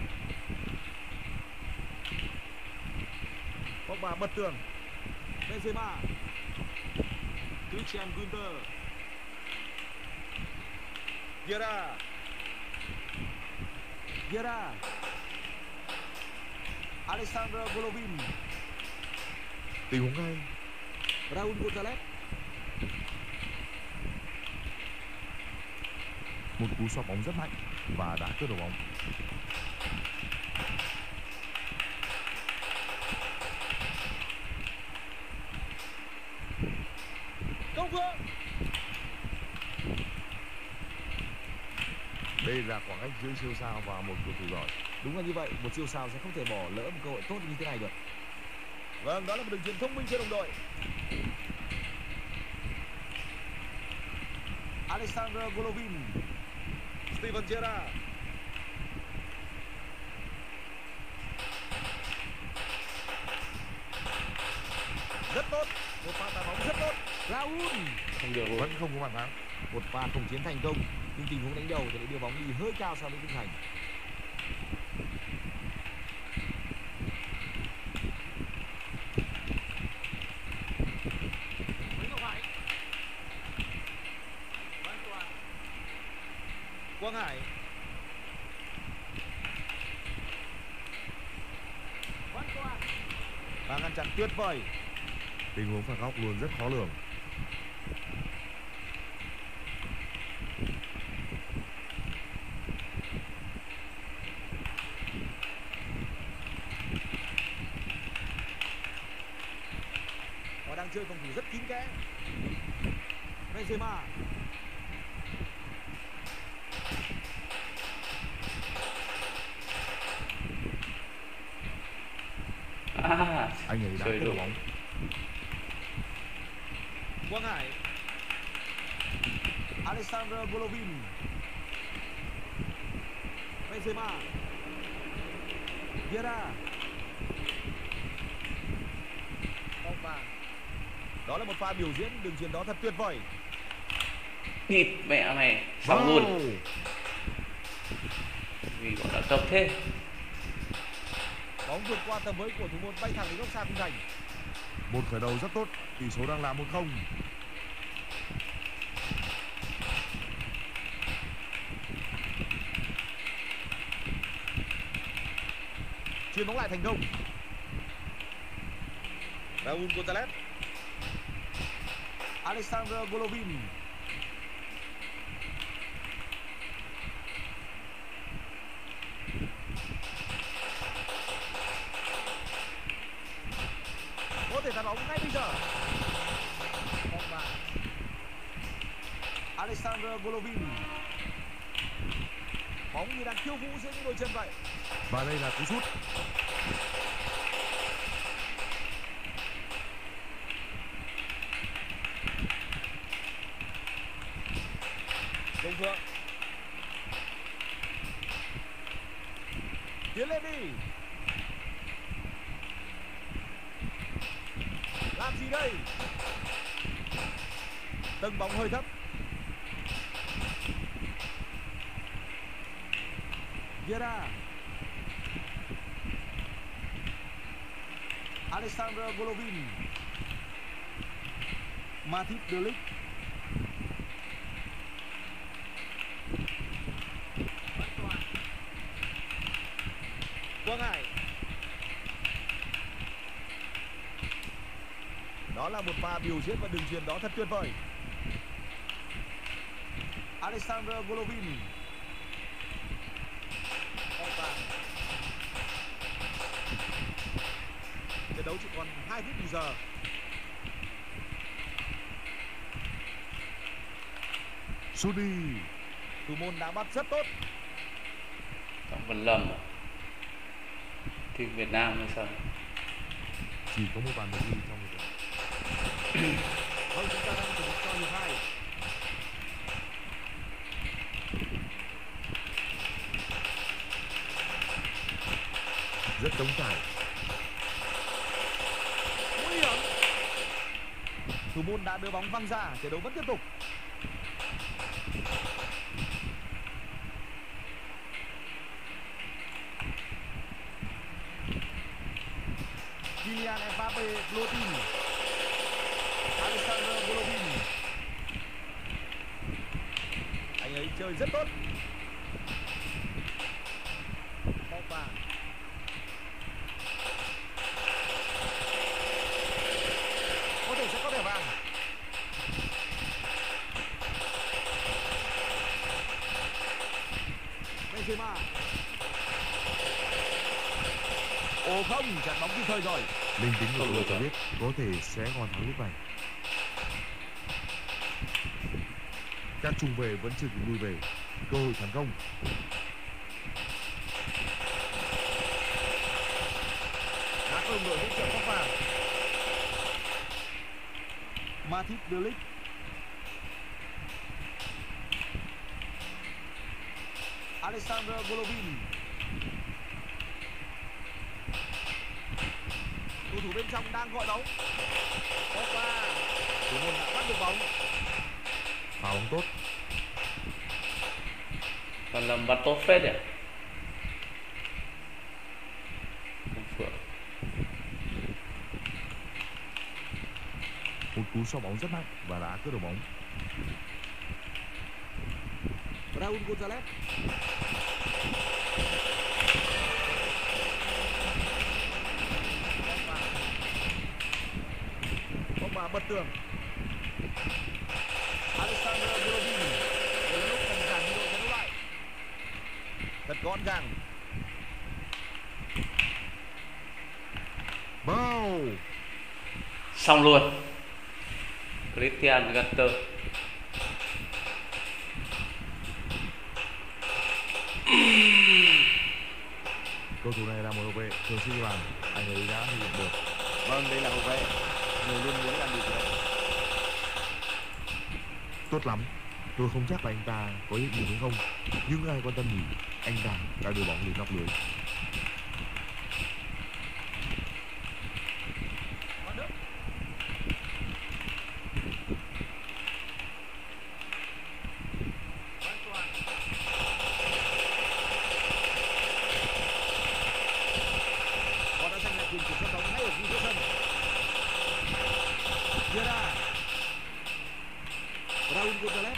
Pogba bật tường. Benzema. Christian Günther. Vieira. Vieira. Alexander Golovin. Tình huống ngay. Raúl González. Một cú xoạc bóng rất mạnh và đã cướp được bóng. Công Phượng. Đây là khoảng cách giữa siêu sao và một cầu thủ giỏi. Đúng là như vậy, một siêu sao sẽ không thể bỏ lỡ một cơ hội tốt như thế này được. Vâng, đó là một đường chuyền thông minh cho đồng đội. Alexander Golovin. Steven Gerrard. Rất tốt, một pha đá bóng rất tốt. Raúl Không được luôn. Vẫn không có bàn thắng. một pha không chiến thành công, nhưng tình huống đánh đầu thì lại đưa bóng đi hơi cao so với khung thành. Quang Hải. Và ngăn chặn tuyệt vời. Tình huống phạt góc luôn rất khó lường. Họ đang chơi phòng thủ rất kín kẽ. Benzema. À, Anh ấy đã chơi cướp được được. bóng. Quang Hải. Alexander Golovin. Benzema. Vieira. Pogba. Đó là một pha biểu diễn đường chuyền đó thật tuyệt vời. Thịt mẹ mày, xong luôn. Vì gọi là cấp thế. Bóng vượt qua tầm với của thủ môn bay thẳng đến góc xa khung thành. Một khởi đầu rất tốt, tỷ số đang là một không. Chuyền bóng lại thành công. Raúl González. Alexander Golovin. Có thể tạt bóng ngay bây giờ. Pogba. Alexander Golovin. Bóng như đang khiêu vũ giữa những đôi chân vậy. Và đây là cú sút. Công Phượng. Tiến lên đi. Làm gì đây? Tầng bóng hơi thấp. Vieira. Alexander Golovin. Matip De Ligt. Quang Hải. Đó là một pha biểu diễn và đường chuyền đó thật tuyệt vời. Alexander Golovin. Trận đấu chỉ còn hai phút bù giờ. Sút đi. Thủ môn đã bắt rất tốt. Trọng Văn Lâm à? Team Việt Nam hay sao? Chỉ có một bàn được ghi trong một trận. Vâng, chúng ta đang chuẩn bị cho hiệp hai. Rất trống trải. Nguy hiểm. Thủ môn đã đưa bóng văng ra, trận đấu vẫn tiếp tục. Kylian Mbappe, Flotin, Alexander Golovin. Anh ấy chơi rất tốt. Pogba. Có thể sẽ có thẻ vàng. Benzema. Ồ không, chặn bóng kịp thời rồi. Linh tính của tôi cho biết có thể sẽ còn thắng lúc này. Các trung vệ vẫn chưa kịp lui về. Cơ hội tấn công. Đã có đồng đội hỗ trợ Pogba. Matip De Ligt. Alexander Golovin. Cầu thủ bên trong đang gọi bóng. Pogba. Thủ môn đã bắt được bóng. Phá bóng tốt. Văn Lâm bắt tốt phết nhỉ? Công Phượng. Một cú xoa bóng rất mạnh và đã cướp được bóng. Raúl González. Pogba bật tường. Alexander Golovin. Đến lúc cần giảm nhiệt độ cho đấu lại. Thật gọn gàng. Bao. Xong luôn. Christian Gunter. Cầu thủ này là một hậu vệ thường xuyên ghi bàn. Anh ấy đã thực hiện được. Vâng, đây là hậu vệ. Người luôn muốn làm điều đấy. Tốt lắm. Tôi không chắc là anh ta có hiện gì hay không, nhưng ai quan tâm gì, anh ta đã đưa bóng đến nóc lưới. Họ đã giành lại quyền kiểm soát bóng ngay ở khu giữa sân. Vieira. Raúl González.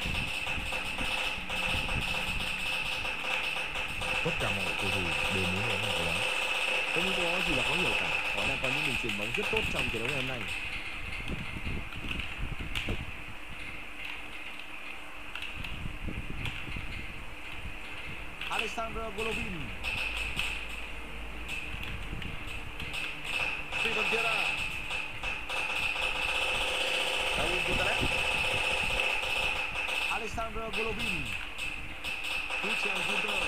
Tất cả mọi cầu thủ đều muốn có một bóng. Không có gì là khó hiểu cả. Họ đang có những đường chuyền bóng rất tốt trong trận đấu ngày hôm nay. Alexander Golovin. Steven Vieira. Raúl González. Alexander Golovin. Christian Gunter.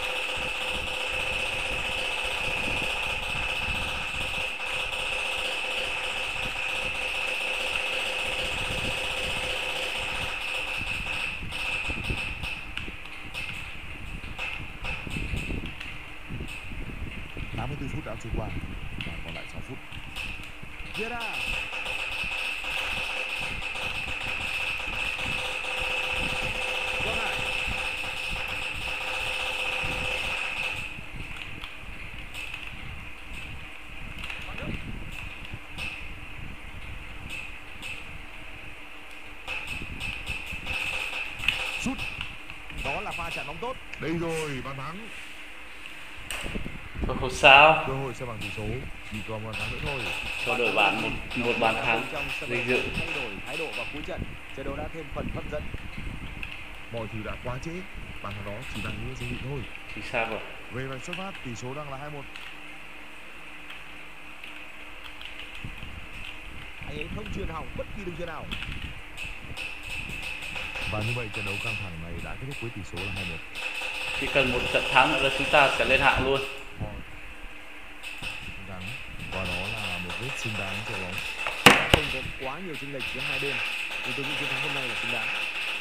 tám mươi tư phút đã trôi qua và còn lại sáu phút. Vieira. Quang Hải. Sút. Đó là pha chặn bóng tốt. Đây rồi, bàn thắng. Thôi không sao, Cơ hội sẽ bằng tỷ số, chỉ còn bàn thắng nữa thôi. cho đội bạn một một bàn thắng Trong sân danh vận dự. thay đổi thái độ vào cuối trận, trận đấu đã thêm phần hấp dẫn. Mọi thứ đã quá trễ, bàn thắng đó chỉ là những dấu hiệu thôi. Chính xác rồi. Về vạch xuất phát, tỷ số đang là hai một. Anh ấy không truyền hỏng bất kỳ đường truyền nào. Và như vậy trận đấu căng thẳng này đã kết thúc với tỷ số là hai một. Chỉ cần một trận thắng nữa là chúng ta sẽ lên hạng luôn. Họ xứng đáng và đó là một vết xứng đáng cho bóng. Không có quá nhiều chênh lệch giữa hai bên, nhưng tôi nghĩ chiến thắng hôm nay là xứng đáng.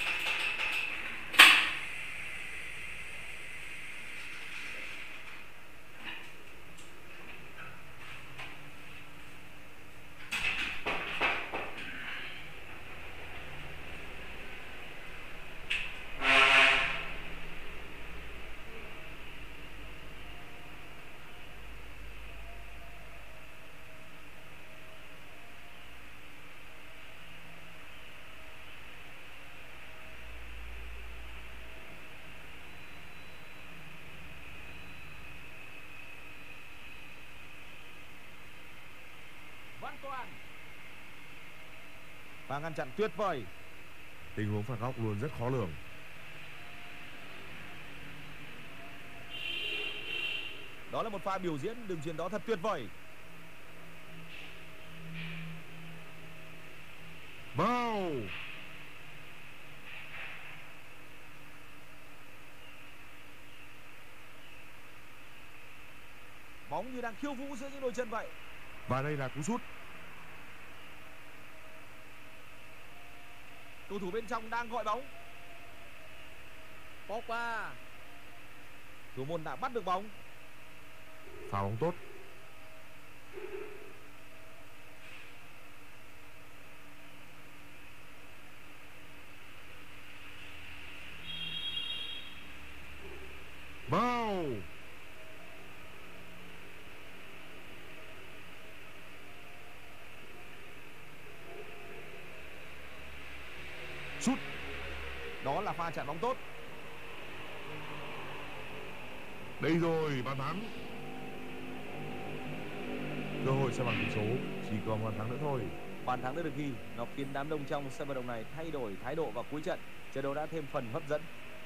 Văn Toàn. Và ngăn chặn tuyệt vời. Tình huống phạt góc luôn rất khó lường. Đó là một pha biểu diễn đường chuyền đó thật tuyệt vời. Vào. Bóng như đang khiêu vũ giữa những đôi chân vậy. Và đây là cú sút. Cầu thủ bên trong đang gọi bóng. Pogba. Thủ môn đã bắt được bóng. Pha bóng tốt. Vào. Sút. Đó là pha chặn bóng tốt. Đây rồi, bàn thắng. Cơ hội sẽ bằng tỷ số, chỉ còn bàn thắng nữa thôi. Bàn thắng đã được ghi, nó khiến đám đông trong sân vận động này thay đổi thái độ vào cuối trận. Trận đấu đã thêm phần hấp dẫn.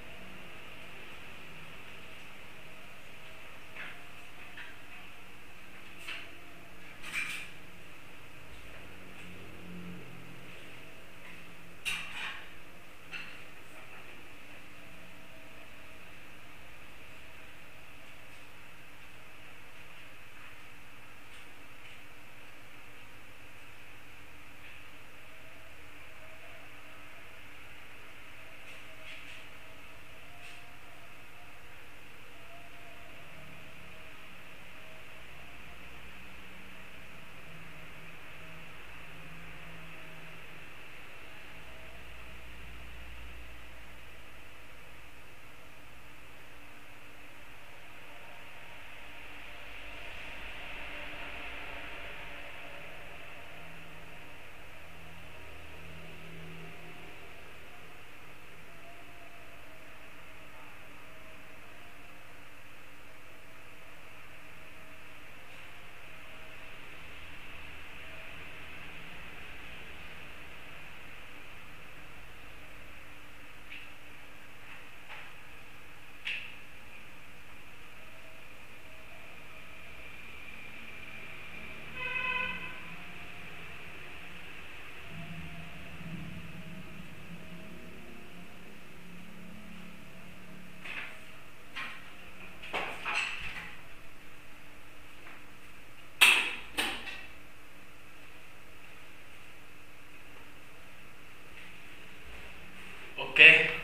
Ok.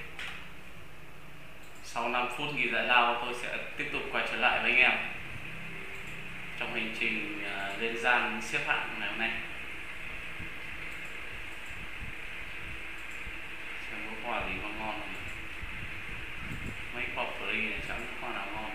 Sau năm phút nghỉ giải lao, tôi sẽ tiếp tục quay trở lại với anh em trong hành trình uh, lên gian xếp hạng ngày hôm nay. Xem có quả gì ngon ngon không? Mấy quả free này chẳng có quả nào ngon.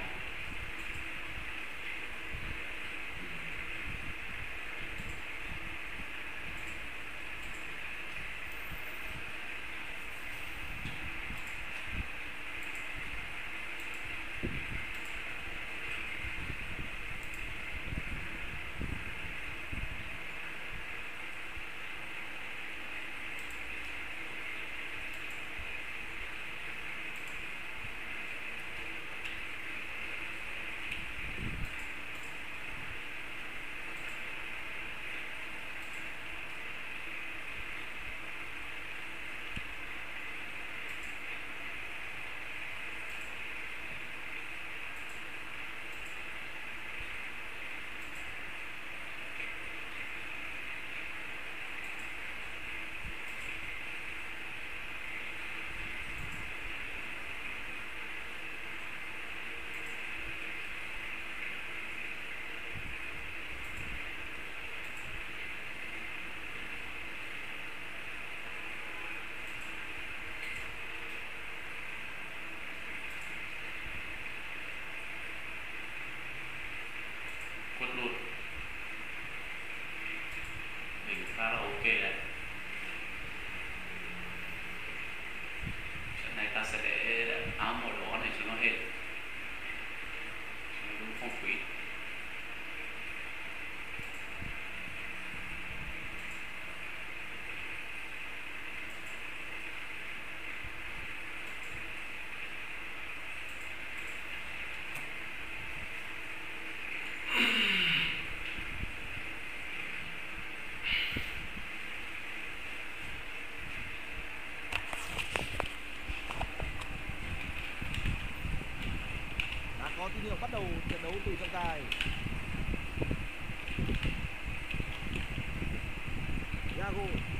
Thiago.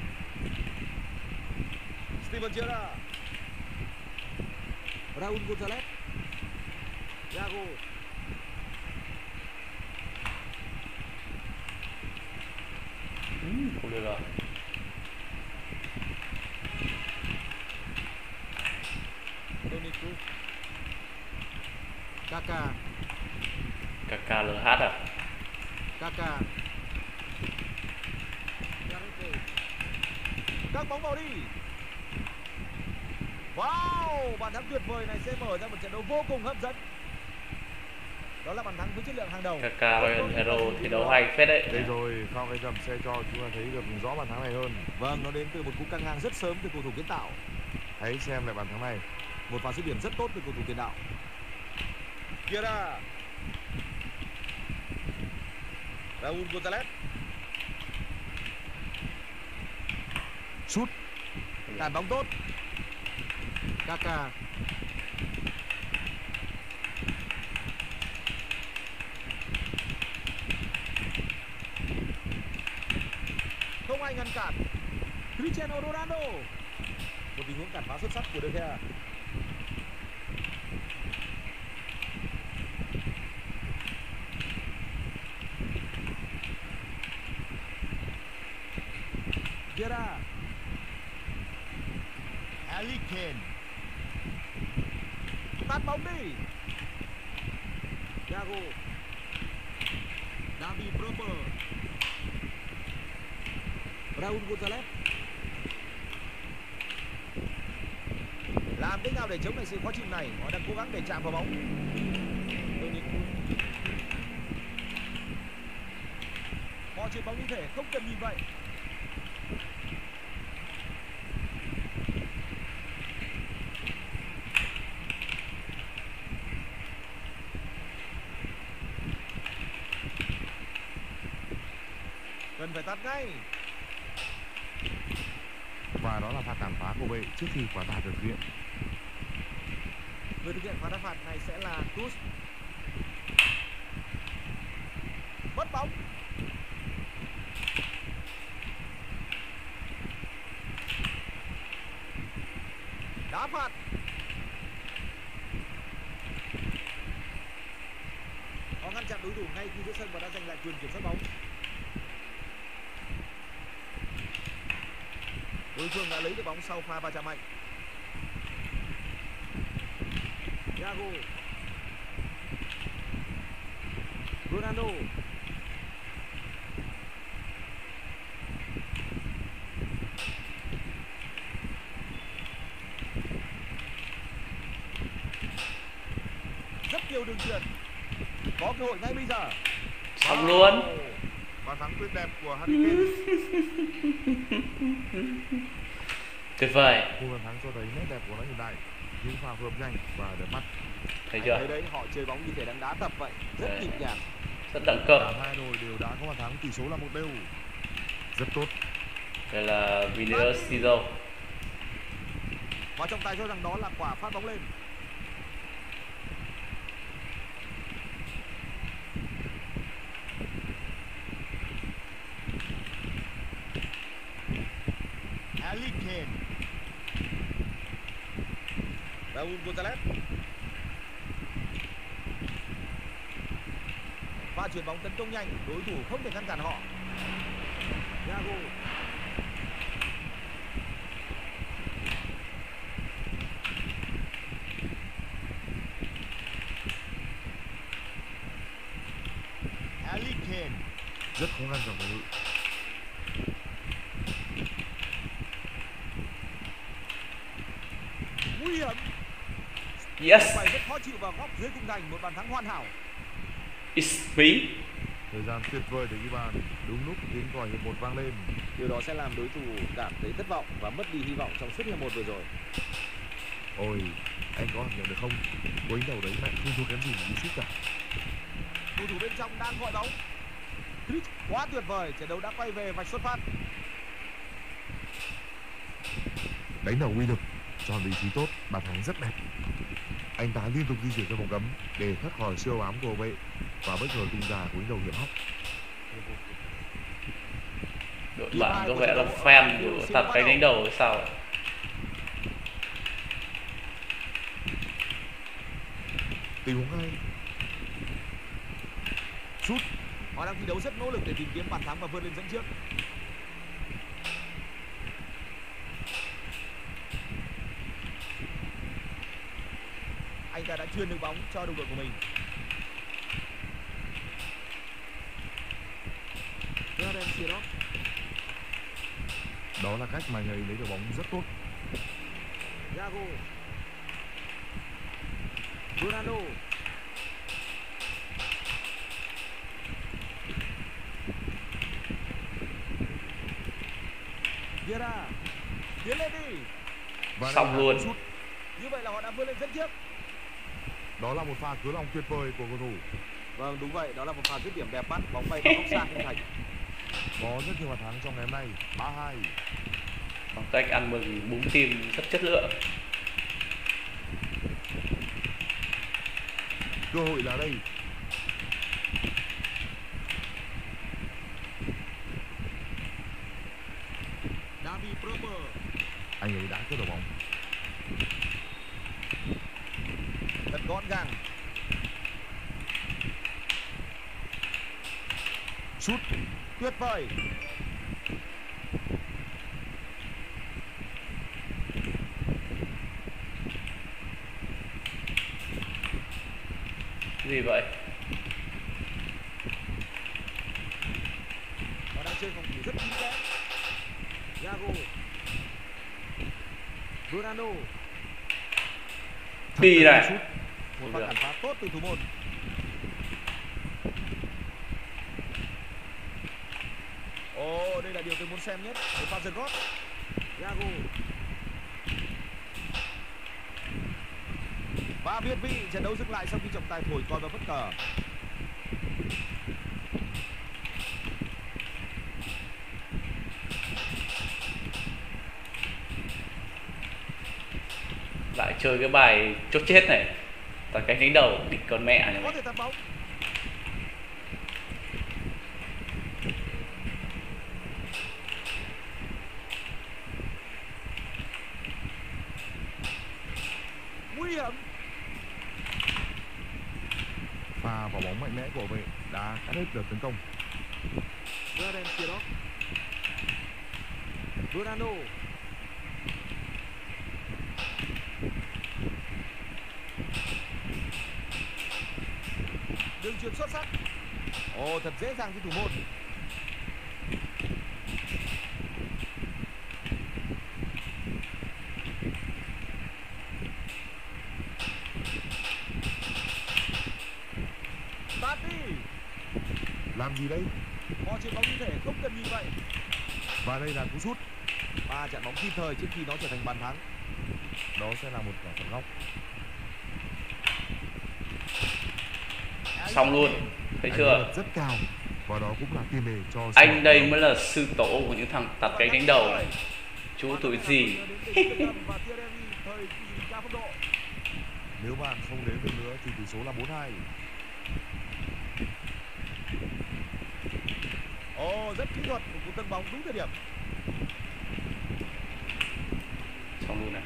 Steven Gerrard. Raúl González. Thiago. Ừ, không được rồi. Toni Kroos. Kaká. Kaká lờ hát à? Kaká. Gareth. Các bóng vào đi. Wow, bàn thắng tuyệt vời này sẽ mở ra một trận đấu vô cùng hấp dẫn. Đó là bàn thắng với chất lượng hàng đầu. Kaká Royal Hero thi đấu hay phết đấy. Đây rồi, sau cái dầm xe cho chúng ta thấy được rõ bàn thắng này hơn. Vâng, nó đến từ một cú căng ngang rất sớm từ cầu thủ kiến tạo. Hãy xem lại bàn thắng này. Một pha dứt điểm rất tốt từ cầu thủ tiền đạo. Kira. Raúl González. Sút. Cản bóng tốt. Kaká. Không ai ngăn cản. Cristiano Ronaldo. Một tình huống cản phá xuất sắc của De Gea. Gerrard. Harry Kane. Tạt bóng đi. Thiago. David Proper. Raúl González. Làm thế nào để chống lại sự khó chịu này? Họ đang cố gắng để chạm vào bóng. Toni Kroos. Họ chuyền bóng như thể không cần nhìn vậy. Cần phải tắt ngay. Và đó là pha cản phá của vệ trước khi quả tạt được thực hiện. Người thực hiện pha đá phạt này sẽ là Kroos. Mất bóng. Đá phạt. Họ ngăn chặn đối thủ ngay khi giữa sân và đã giành lại quyền kiểm soát bóng. Đối phương đã lấy được bóng sau pha va chạm mạnh. Thiago. Ronaldo. Rất nhiều đường chuyền. Có cơ hội ngay bây giờ. Xong luôn. Bàn thắng tuyệt đẹp của Harry Kane. Tuyệt vời. Cú bàn thắng cho thấy nét đẹp của nó hiện tại, những pha hợp nhanh và đẹp mắt. Thấy Thấy chưa? đấy, họ chơi bóng như thể đang đá tập vậy, rất Đấy. nhịp nhàng. Rất đẳng cấp. Cả hai đội đều đã có bàn thắng, tỷ số là một đều. Rất tốt. Đây là Vinicius Junior. Và trọng tài cho rằng đó là quả phát bóng lên. Harry Kane. Raúl González. Pha chuyển bóng tấn công nhanh, đối thủ không thể ngăn cản họ. Thiago. Harry Kane. Rất khó ngăn dòng phòng ngự. Nguy hiểm. Yes, Phải rất khó chịu vào góc dưới khung thành, một bàn thắng hoàn hảo. it's me. Thời gian tuyệt vời để ghi bàn. Đúng lúc tiếng còi hiệp một vang lên. Điều đó sẽ làm đối thủ cảm thấy thất vọng và mất đi hy vọng trong suốt hiệp một vừa rồi. Ôi, anh có cảm nhận được không? Cú đánh đầu đấy lại không thua kém gì một cú sút cả. Cầu thủ bên trong đang gọi bóng. Chris quá tuyệt vời, trận đấu đã quay về vạch xuất phát. Đánh đầu uy lực, chọn vị trí tốt, bàn thắng rất đẹp. Anh ta liên tục di chuyển trong vòng cấm để thoát khỏi siêu ám của vệ và bất ngờ tung ra cú đánh đầu hiểm hóc. Đội Hiệp bạn hai có của vẻ trận là đấu fan đang của siêu tập bắt cánh đầu. đánh đầu hay sao ạ? Tình huống hay. Sút. Họ đang thi đấu rất nỗ lực để tìm kiếm bàn thắng và vươn lên dẫn trước. Anh ta đã chuyền được bóng cho đồng đội của mình. Jordan Sirok. Đó là cách mà anh ấy lấy được bóng rất tốt. Thiago. Ronaldo. Vieira. Tiến lên đi. Và đây Xong là luôn. cú sút. Như vậy là họ đã vươn lên dẫn trước. Đó là một pha cứu lòng tuyệt vời của cầu thủ. Vâng, đúng vậy, đó là một pha dứt điểm đẹp mắt, bóng bay vào góc xa khung thành. Có rất nhiều bàn thắng trong ngày hôm nay. ba hai. Phong cách ăn mừng búng tim rất chất lượng. Cơ hội là đây. Davi Proper. Anh ấy đã cướp được bóng. Thật gọn gàng. Sút. Tuyệt vời. Cái gì vậy? Họ đang chơi phòng thủ rất kín kẽ. Thiago. Ronaldo. Đi này. Sút. Một pha Được. cản phá tốt từ thủ môn. Ồ, đây là điều tôi muốn xem nhất. Một pha giật gót. Thiago. Và việt vị, trận đấu dừng lại sau khi trọng tài thổi còi và phất cờ. Lại chơi cái bài chốt chết này. Tập cánh đánh đầu địch con mẹ nhà Có mình. thể tạt bóng. Nguy hiểm. Pha vào bóng mạnh mẽ của vệ đã cắt hết đợt tấn công. Jordan Sirok. Ronaldo. Đường chuyền xuất sắc. Ồ, thật dễ dàng cho thủ môn. Tạt đi. Làm gì đây? Họ chuyền bóng như thể không cần nhìn vậy. Và đây là cú sút. Và chặn bóng kịp thời trước khi nó trở thành bàn thắng. Đó sẽ là một quả phạt góc. Xong luôn. Thấy Anh chưa? ấy rất cao. Và đó cũng là tiền đề cho Anh đây mới là sư tổ của những thằng tập cánh đánh đầu này. Chú tuổi gì? Nếu bạn không đến được nữa thì tỷ số là bốn hai. Ồ, rất kỹ thuật, một cú tấn bóng đúng thời điểm. Xong luôn này.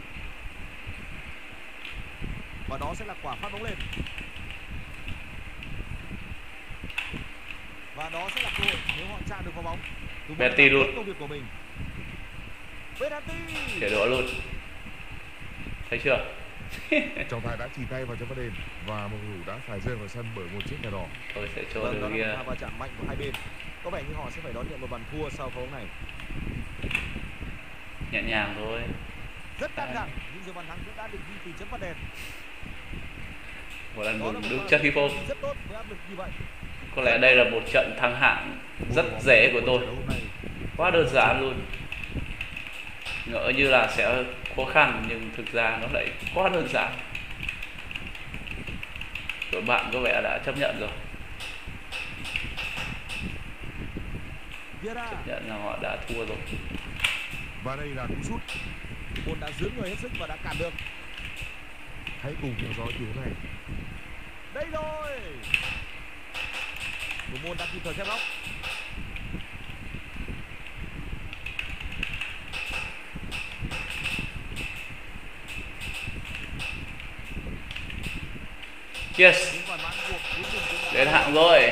Và đó sẽ là quả phát bóng lên. Và đó sẽ là cơ hội nếu họ chạm được vào bóng. Thủ môn đã Penalty làm luôn. tốt công việc của mình. Penalty. Để đổ luôn. Thấy chưa? Trọng tài đã chỉ tay vào chấm phạt đền và một cầu thủ đã phải rơi vào sân bởi một chiếc thẻ đỏ. Tôi sẽ cho Vâng, đó đứa là kia. một pha va chạm mạnh của hai bên. Có vẻ như họ sẽ phải đón nhận một bàn thua sau pha bóng này. Nhẹ nhàng thôi. Rất căng thẳng, nhưng giờ bàn thắng cũng đã được ghi từ chấm phạt đền. Một lần Đó là mừng một đứng pha chất hip hop. rất tốt với áp lực như vậy. Có lẽ đây là một trận thắng hạng rất dễ của tôi. Hôm nay Quá đơn giản luôn. Ngỡ như là sẽ khó khăn nhưng thực ra nó lại quá đơn giản. Đội bạn có vẻ đã chấp nhận rồi. Vieira. Chấp nhận là họ đã thua rồi. và đây là cú sút. Môn đã dướng người hết sức và đã cản được. Hãy cùng theo dõi tình huống này. Đây rồi. Thủ môn đã kịp thời khép góc. Yes, những bàn bán cuộc cuối cùng cũng đã đến hạng rồi.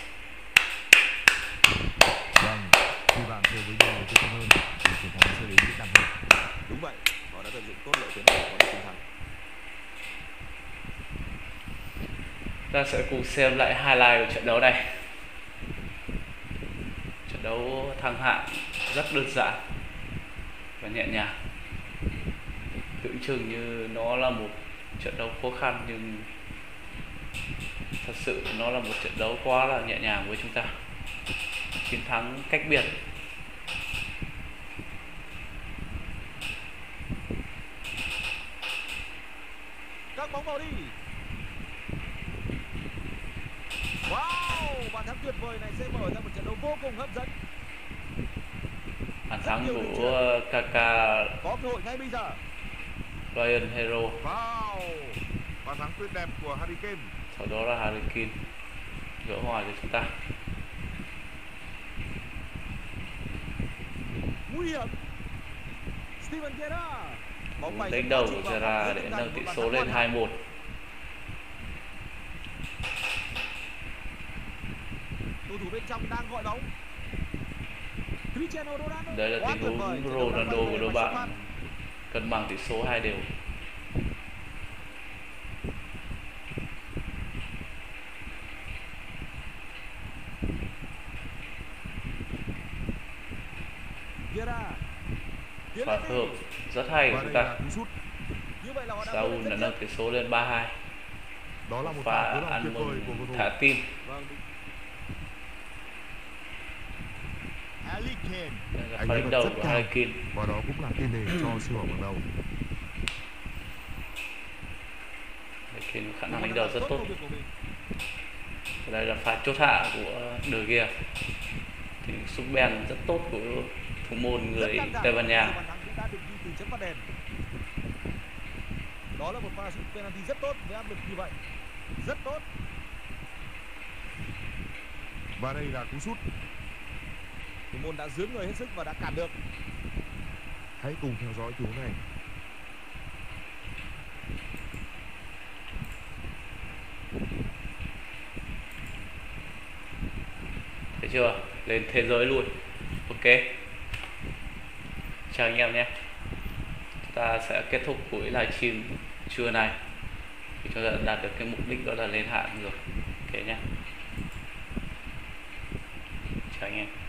Vâng, khi bạn chơi với nhiều người chơi hơn thì chiến thắng sẽ đến dễ dàng hơn. đúng vậy, họ đã tận dụng tốt lợi thế này để có được chiến thắng. Ta sẽ cùng xem lại highlight của trận đấu này. Trận đấu thăng hạng rất đơn giản và nhẹ nhàng. Tưởng chừng như nó là một trận đấu khó khăn nhưng thật sự nó là một trận đấu quá là nhẹ nhàng với chúng ta. Chiến thắng cách biệt. Các bóng vào đi. Wow, bàn thắng tuyệt vời này sẽ mở ra một trận đấu vô cùng hấp dẫn. Bàn thắng của Kaka, Có cơ hội ngay bây giờ. Ryan Hero, Wow, bàn thắng tuyệt đẹp của Harry Kane. sau đó là Harry Kane gỡ hòa cho chúng ta. Nguy hiểm. Steven Gerrard. Bóng bay Đánh đầu của Gerrard để nâng tỷ số lên hai một. Cầu thủ bên trong đang gọi bóng. Cristiano Ronaldo. Đây là Quá tình tuyệt vời. huống Trận đấu Ronaldo đang của quay đội về và xuất bạn phát. cân bằng tỷ số hai đều. Gerrard. Tiến Pha lên phối hợp đi. rất hay của Và chúng đây ta. là cú sút. Như vậy là họ đã Saul vươn lên đã dẫn nâng trước. tỷ số lên ba hai. Đó là một Pha pha cú lòng ăn tuyệt vời của cầu mừng thủ. thả tim. Vâng. Harry Kane. Đây là Anh pha ấy đánh bật đầu rất của cao. Harry Kane. Và đó cũng là tiền đề cho siêu hỏng bằng đầu. Harry Kane có khả năng Họ đánh đã đầu làm rất tốt. công việc của mình. Và đây là pha chốt hạ của De Gea. Thì sút bèn rất tốt của thủ môn người Rất căng thẳng. Tây Ban Nha. Bàn thắng cũng đã được ghi từ chấm phạt đền. Đó là một pha sút penalty rất tốt với áp lực như vậy. Rất tốt. Và đây là cú sút. Thủ môn đã dướng người hết sức và đã cản được. Hãy cùng theo dõi tình huống này. Thấy chưa? Lên thế giới luôn. Ok. Chào anh em nhé. Chúng ta sẽ kết thúc buổi livestream trưa này. Thì chúng ta đã đạt được cái mục đích đó là lên hạng rồi. Ok nhé. Chào anh em.